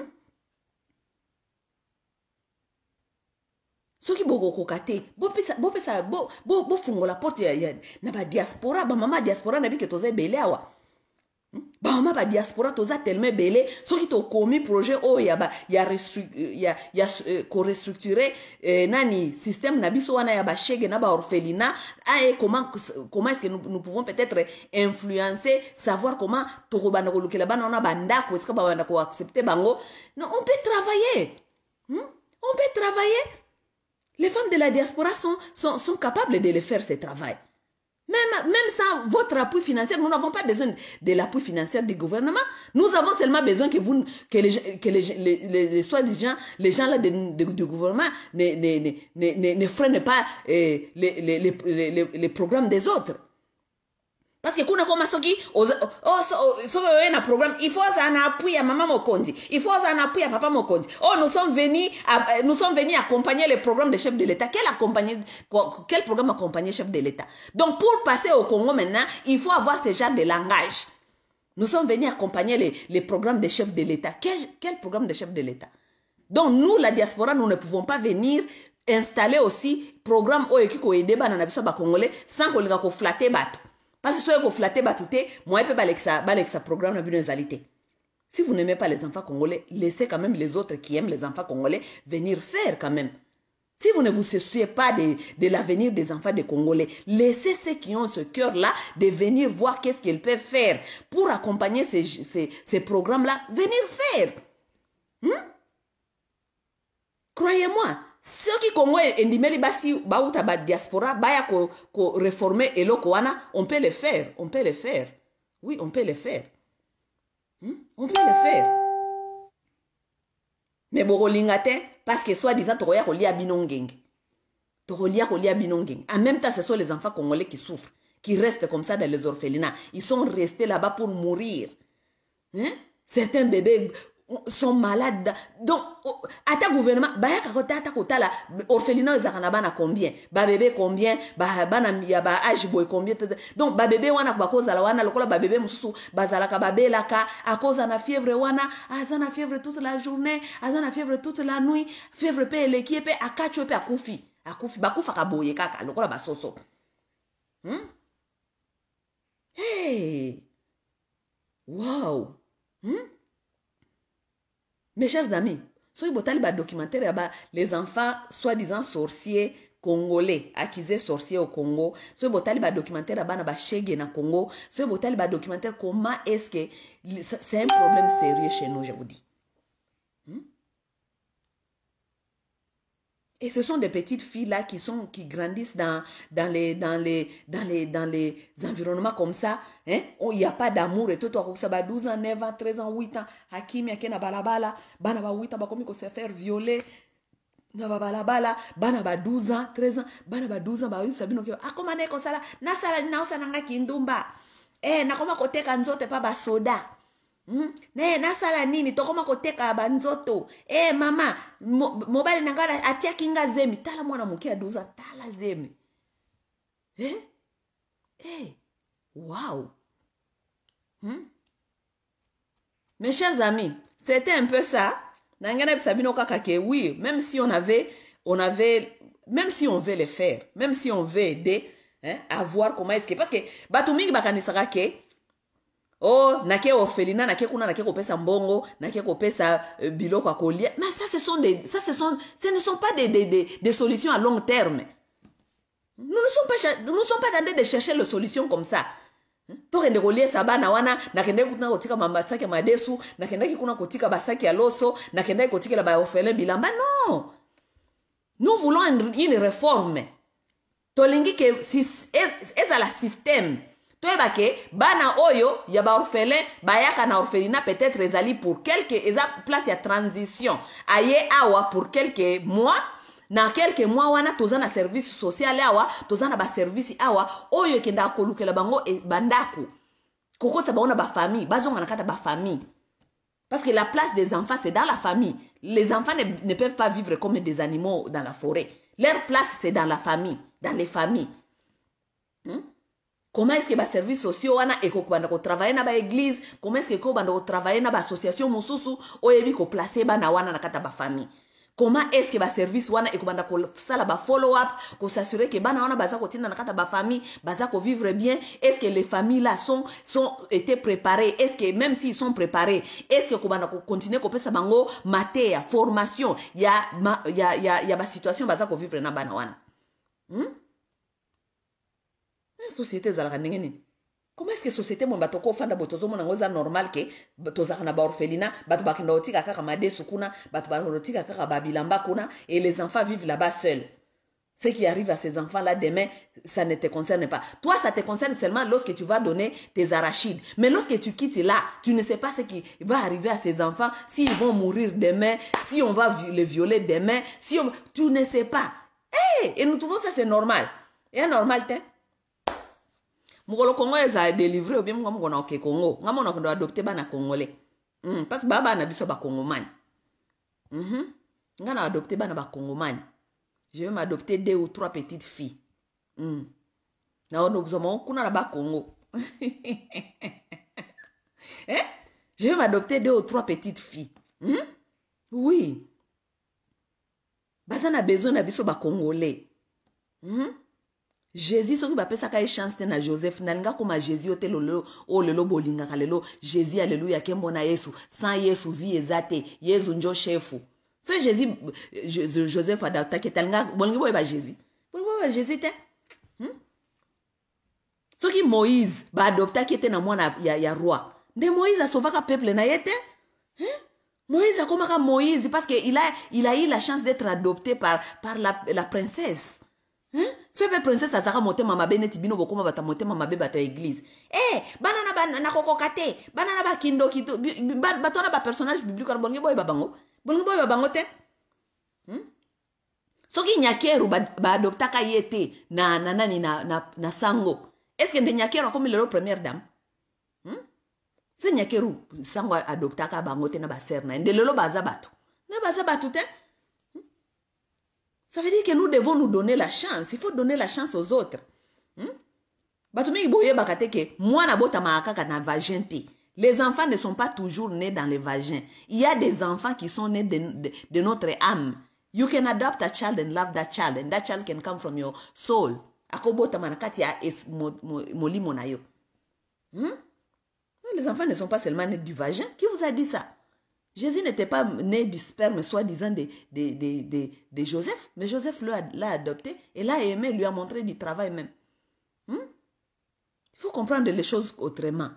Soki boko kokate, bo pesa bo pesa bo bo bo fungo la porte ya, ya na ba diaspora, ba mama diaspora na bi ke toze belé awa. Ba mama ba diaspora toza tellement belé soki to komi projet o ya ba ya ya ya ko restructurer eh, nani système na biso wana ya ba chege na ba orphelinat et comment comment est-ce que nous, nous pouvons peut-être influencer savoir comment to ko bana ko lukela bana na banda ko est-ce que ba bana ko accepter bango. Non, on peut travailler. Hmm? On peut travailler. Les femmes de la diaspora sont sont sont capables de le faire ce travail. Même, même sans votre appui financier, nous n'avons pas besoin de l'appui financier du gouvernement. Nous avons seulement besoin que vous, que les, que les, les, les, les soi-disant, les gens là de, de, du gouvernement ne, ne, ne, ne, ne freinent pas eh, les, les, les, les, les programmes des autres. Parce que kuna koma soki oh so so un programme il faut un appui à maman Mokonzi, il faut un appui à papa Mokonzi. Oh nous sommes venus à, nous sommes venus accompagner le programme de chef de l'État. Quel accompagner quel programme accompagner chef de l'État? Donc pour passer au Congo maintenant, il faut avoir ce genre de langage. Nous sommes venus accompagner les, les programmes de chef de l'État. Quel, quel programme de chef de l'État? Donc nous la diaspora nous ne pouvons pas venir installer aussi programme oyo ko aider bana na biso ba congolais sans ko linga ko flatter bato. Parce que si vous flattez batouté, moi je peux balayer ça programme na bino ezalité. Si vous n'aimez pas les enfants congolais, laissez quand même les autres qui aiment les enfants congolais venir faire quand même. Si vous ne vous souciez pas de, de l'avenir des enfants des Congolais, laissez ceux qui ont ce cœur-là de venir voir qu'est-ce qu'ils peuvent faire pour accompagner ces, ces, ces programmes-là. Venir faire. Hmm? Croyez-moi, ceux qui Congolais endimeli basi bauta ba diaspora baya ko, ko réformer eloko wana, on peut le faire, on peut le faire. Oui, on peut le faire. Hmm? On peut le faire. Mais borolingate parce que soi-disant toroya kolia binongeng. Torolia kolia binongeng. En même temps, ce sont les enfants congolais qui souffrent, qui restent comme ça dans les orphelinats. Ils sont restés là-bas pour mourir. Hein? Certains bébés sont malades. Donc, à ta gouvernement, baya kakota ta kota la orphelinat zakana bana combien? Ba bébé combien? Ba bana ya ba âge boy combien? Donc ba bébé wana kwa koza la wana lokola ba bébé mususu bazala ka babela ka à cause na fièvre wana, azana fièvre toute la journée, azana fièvre toute la nuit, fièvre pe le qui pe akacho pe akufi, akufi ba kufa ka boye kaka lokola ba soso. Hmm? Hey! Wow! Hmm? Mes chers amis, soyez botali ba documentaire ba les enfants soi-disant sorciers congolais accusés sorciers au Congo. Soyez botali ba documentaire ba na ba shege na Congo. Soyez botali ba documentaire comment est-ce que c'est un problème sérieux chez nous, je vous dis. Hmm? Et ce sont des petites filles là qui sont qui grandissent dans dans les dans les dans les dans les environnements comme ça, hein, où il y a pas d'amour et tout. Toi ça va douze ans, neuf ans, treize ans, huit ans, hakimi akena balabala, bana ba huit ans ba komi ko se faire violer. Na ba balabala, bana ba douze ans, treize ans, bana ba douze ans ba sabino ke akomane ko sala na sala na osana kindumba. Eh na koma ko teka nzote pa ba soda. Hmm? Ne nasala nini tokoma koteka banzoto eh mama mo, mobile nangala atia kinga zemi tala mwana mukia douze ans tala zemi eh eh wow. Hmm? Mes chers amis, c'était un peu ça. Nangana sabino kaka ke oui, même si on avait on avait même si on veut le faire, même si on veut aider, hein, à voir comment est-ce que parce que batumingi bakanisaka ke oh, nake orphelinat, nake kuna, nake kopesa mbongo, nake kopesa euh, biloko akolia. Mais ça, ce sont des, ça, ce sont, ce ne sont pas des, des, des, des solutions à long terme. Nous ne sommes pas, nous ne sommes pas en train de chercher les solutions comme ça. Tokende kolia sabana wana, nakende kuna kotika mambasaki madesu, nakende kuna kotika basaki aloso, nakende kotika la ba orphelin bilamba. Non! Nous voulons une, une réforme. Tolingi ke, si, est à la système. Toyeba ke bana oyo ya ba orphelin bayaka na orphelinat peut-être ezali pour quelques eza place ya transition aye awa pour quelques mois na quelques mois wana toza na service social awa toza na ba service awa oyo kenda kolukela bango e bandako kokota baona ba famille bazonga na kata ba famille parce que la place des enfants c'est dans la famille. Les enfants ne, ne peuvent pas vivre comme des animaux dans la forêt. Leur place c'est dans la famille, dans les familles. Hmm? Comment est-ce que les services sociaux wana eko banda ko travailler na ba église, comment est-ce que ko banda ko travailler na ba association mususu oyebi ko placer bana wana na kata ba famille. Comment est-ce que les services wana eko banda ko sala ba follow up, ko s'assurer que bana wana baza ko tina na kata ba famille, baza ko vivre bien, est-ce que les familles là sont sont été préparées, est-ce que même s'ils sont préparés, est-ce que ko banda ko continuer ko pesa bango matière, formation, ya ya ya ya ba situation baza ko vivre na bana wana. Hmm? Société zalaka ndenge nini? Comment est-ce que société mon batoko fanda botozo mona ngoza normal ke batoza na ba orphelinat bato bakenda otika kaka madesu kuna bato barotika kaka babilamba kuna et les enfants vivent là-bas seuls. Ce qui arrive à ces enfants-là demain, ça ne te concerne pas. Toi, ça te concerne seulement lorsque tu vas donner tes arachides. Mais lorsque tu quittes là, tu ne sais pas ce qui va arriver à ces enfants, s'ils vont mourir demain, si on va les violer demain, si on... tu ne sais pas. Hey, et nous trouvons ça c'est normal. Et normal, t'es Mugolo Congo eza délivré ou bien mugolo mugona ok Congo. Ngamo na kondo adopter bana Congolais. Mm, parce que baba na biso ba Congomani. Mhm. Ngana adopter bana ba Congomani. Je vais m'adopter deux ou trois petites filles. Mm. Na ono kuzomo kuna na ba Congo. Hein? Je vais m'adopter deux ou trois petites filles. Mm? Oui. Baza na besoin na biso ba Congolais. Mhm. Jésus soki bapesa ka chance te na Joseph nalinga koma Jésus ote lolo o lelo bolinga kalelo Jésus alléluia kembo na Yesu sans Yesu vie ezate Yesu njo chefu. So Jésus Joseph adapta ke talinga bolingi boye ba Jésus. Bolingi boye ba Jésus te. Hmm? Soki Moïse ba adopta ki te na mwana ya, ya roi. De Moïse a sauvaka peuple na yete. Hein? Moïse a komaka Moïse parce que il a il a eu la chance d'être adopté par par la, la princesse. Hein? Febe princesse azaka motema mabe neti bino bokoma bata motema mabe bata église. Eh, banana ba na kokokate, banana ba kindo kito, batona ba personnage biblique ar bonge boy babango. Bonge boy babango te. Hmm? Soki nyakeru ba, ba adoptaka yete na na nani na na, na sango. Est-ce que nyakeru comme le première dame? Hmm? Se nyakeru sango adoptaka bango te na ba sœur na ndelelo baza bato. Na baza bato te. Ça veut dire que nous devons nous donner la chance. Il faut donner la chance aux autres. Hmm? Les enfants ne sont pas toujours nés dans les vagins. Il y a des enfants qui sont nés de, de, de notre âme. You can adopt a child and love that child. And that child can come from your soul. Hmm? Les enfants ne sont pas seulement nés du vagin. Qui vous a dit ça? Jésus n'était pas né du sperme, soi-disant, de, de, de, de, de Joseph, mais Joseph l'a adopté et l'a aimé, lui a montré du travail même. Hmm? Il faut comprendre les choses autrement.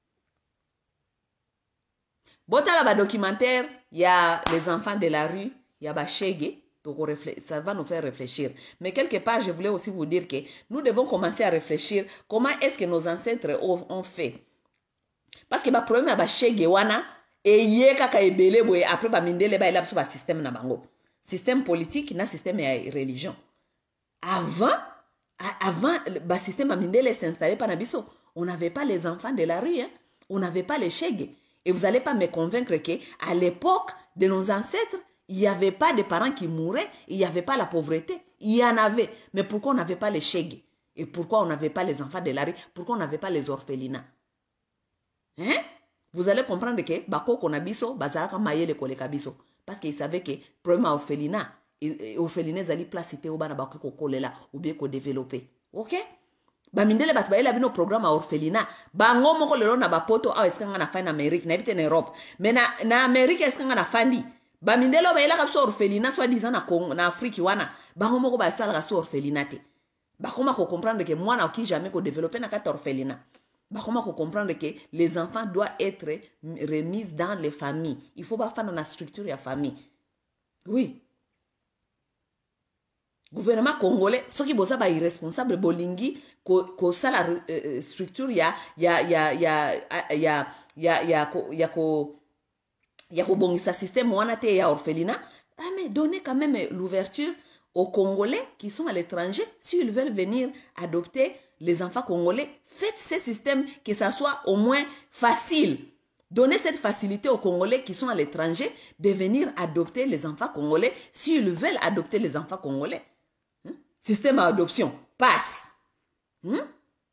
Bon, dans le documentaire, il y a les enfants de la rue, il y a Bachege, ça va nous faire réfléchir. Mais quelque part, je voulais aussi vous dire que nous devons commencer à réfléchir comment est-ce que nos ancêtres ont fait. Parce que le problème est Bachege, wana, et yé kaka ebele boye après ba mindele ba ilabso ba système na bango système politique na système ya religion avant avant ba système ba mindele s'installer par nabiso on n'avait pas les enfants de la rue hein? On n'avait pas les chègues et vous allez pas me convaincre que à l'époque de nos ancêtres il y avait pas de parents qui mouraient il y avait pas la pauvreté il y en avait mais pourquoi on n'avait pas les chègues et pourquoi on n'avait pas les enfants de la rue pourquoi on n'avait pas les orphelinats hein? Vous allez comprendre que bako konabiso bazalaka mayele koleka biso parce qu'ils savaient que problème orphelinat et orphelinat zali placité au bana bako ko kolela ou bien ko développer. OK? Ba mindele bat ba ela bino programme orphelinat bango moko lelo na bapoto a eskanga na fin Amérique na bité en Europe mais na na Amérique eskanga na fandi ba mindele ba ela ka so orphelinat soit disant na Congo na Afrique wana bango moko ba sala ka so orphelinat te bakoma ko comprendre que moi na ki jamais ko développer na kata orphelinat. Bah, comment comprendre que les enfants doivent être remis dans les familles. Il faut pas faire dans la structure de la famille. Oui. Gouvernement congolais, ce qui est pas irresponsable, bolingi, que ça la structure, il y a, il y a, il y a, il y a, il y a, il y a, il y a, il y a, il y a, bon, ça système, on a été orphelinat. Ah, mais donnez quand même l'ouverture aux Congolais qui sont à l'étranger, s'ils veulent venir adopter les enfants congolais, faites ce système que ça soit au moins facile. Donnez cette facilité aux Congolais qui sont à l'étranger de venir adopter les enfants congolais s'ils veulent adopter les enfants congolais. Hein? Système à adoption, passe. Hein?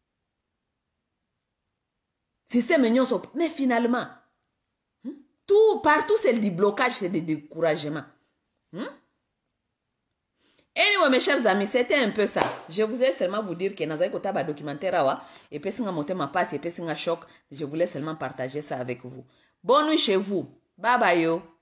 Système union, mais finalement, hein? Tout, partout c'est du blocage, c'est du découragement. Hein? Anyway, mes chers amis, c'était un peu ça. Je voulais seulement vous dire que dans un documentaire, et puis si vous avez ma passe, et puis si vous avez un choc, je voulais seulement partager ça avec vous. Bonne nuit chez vous. Bye bye yo.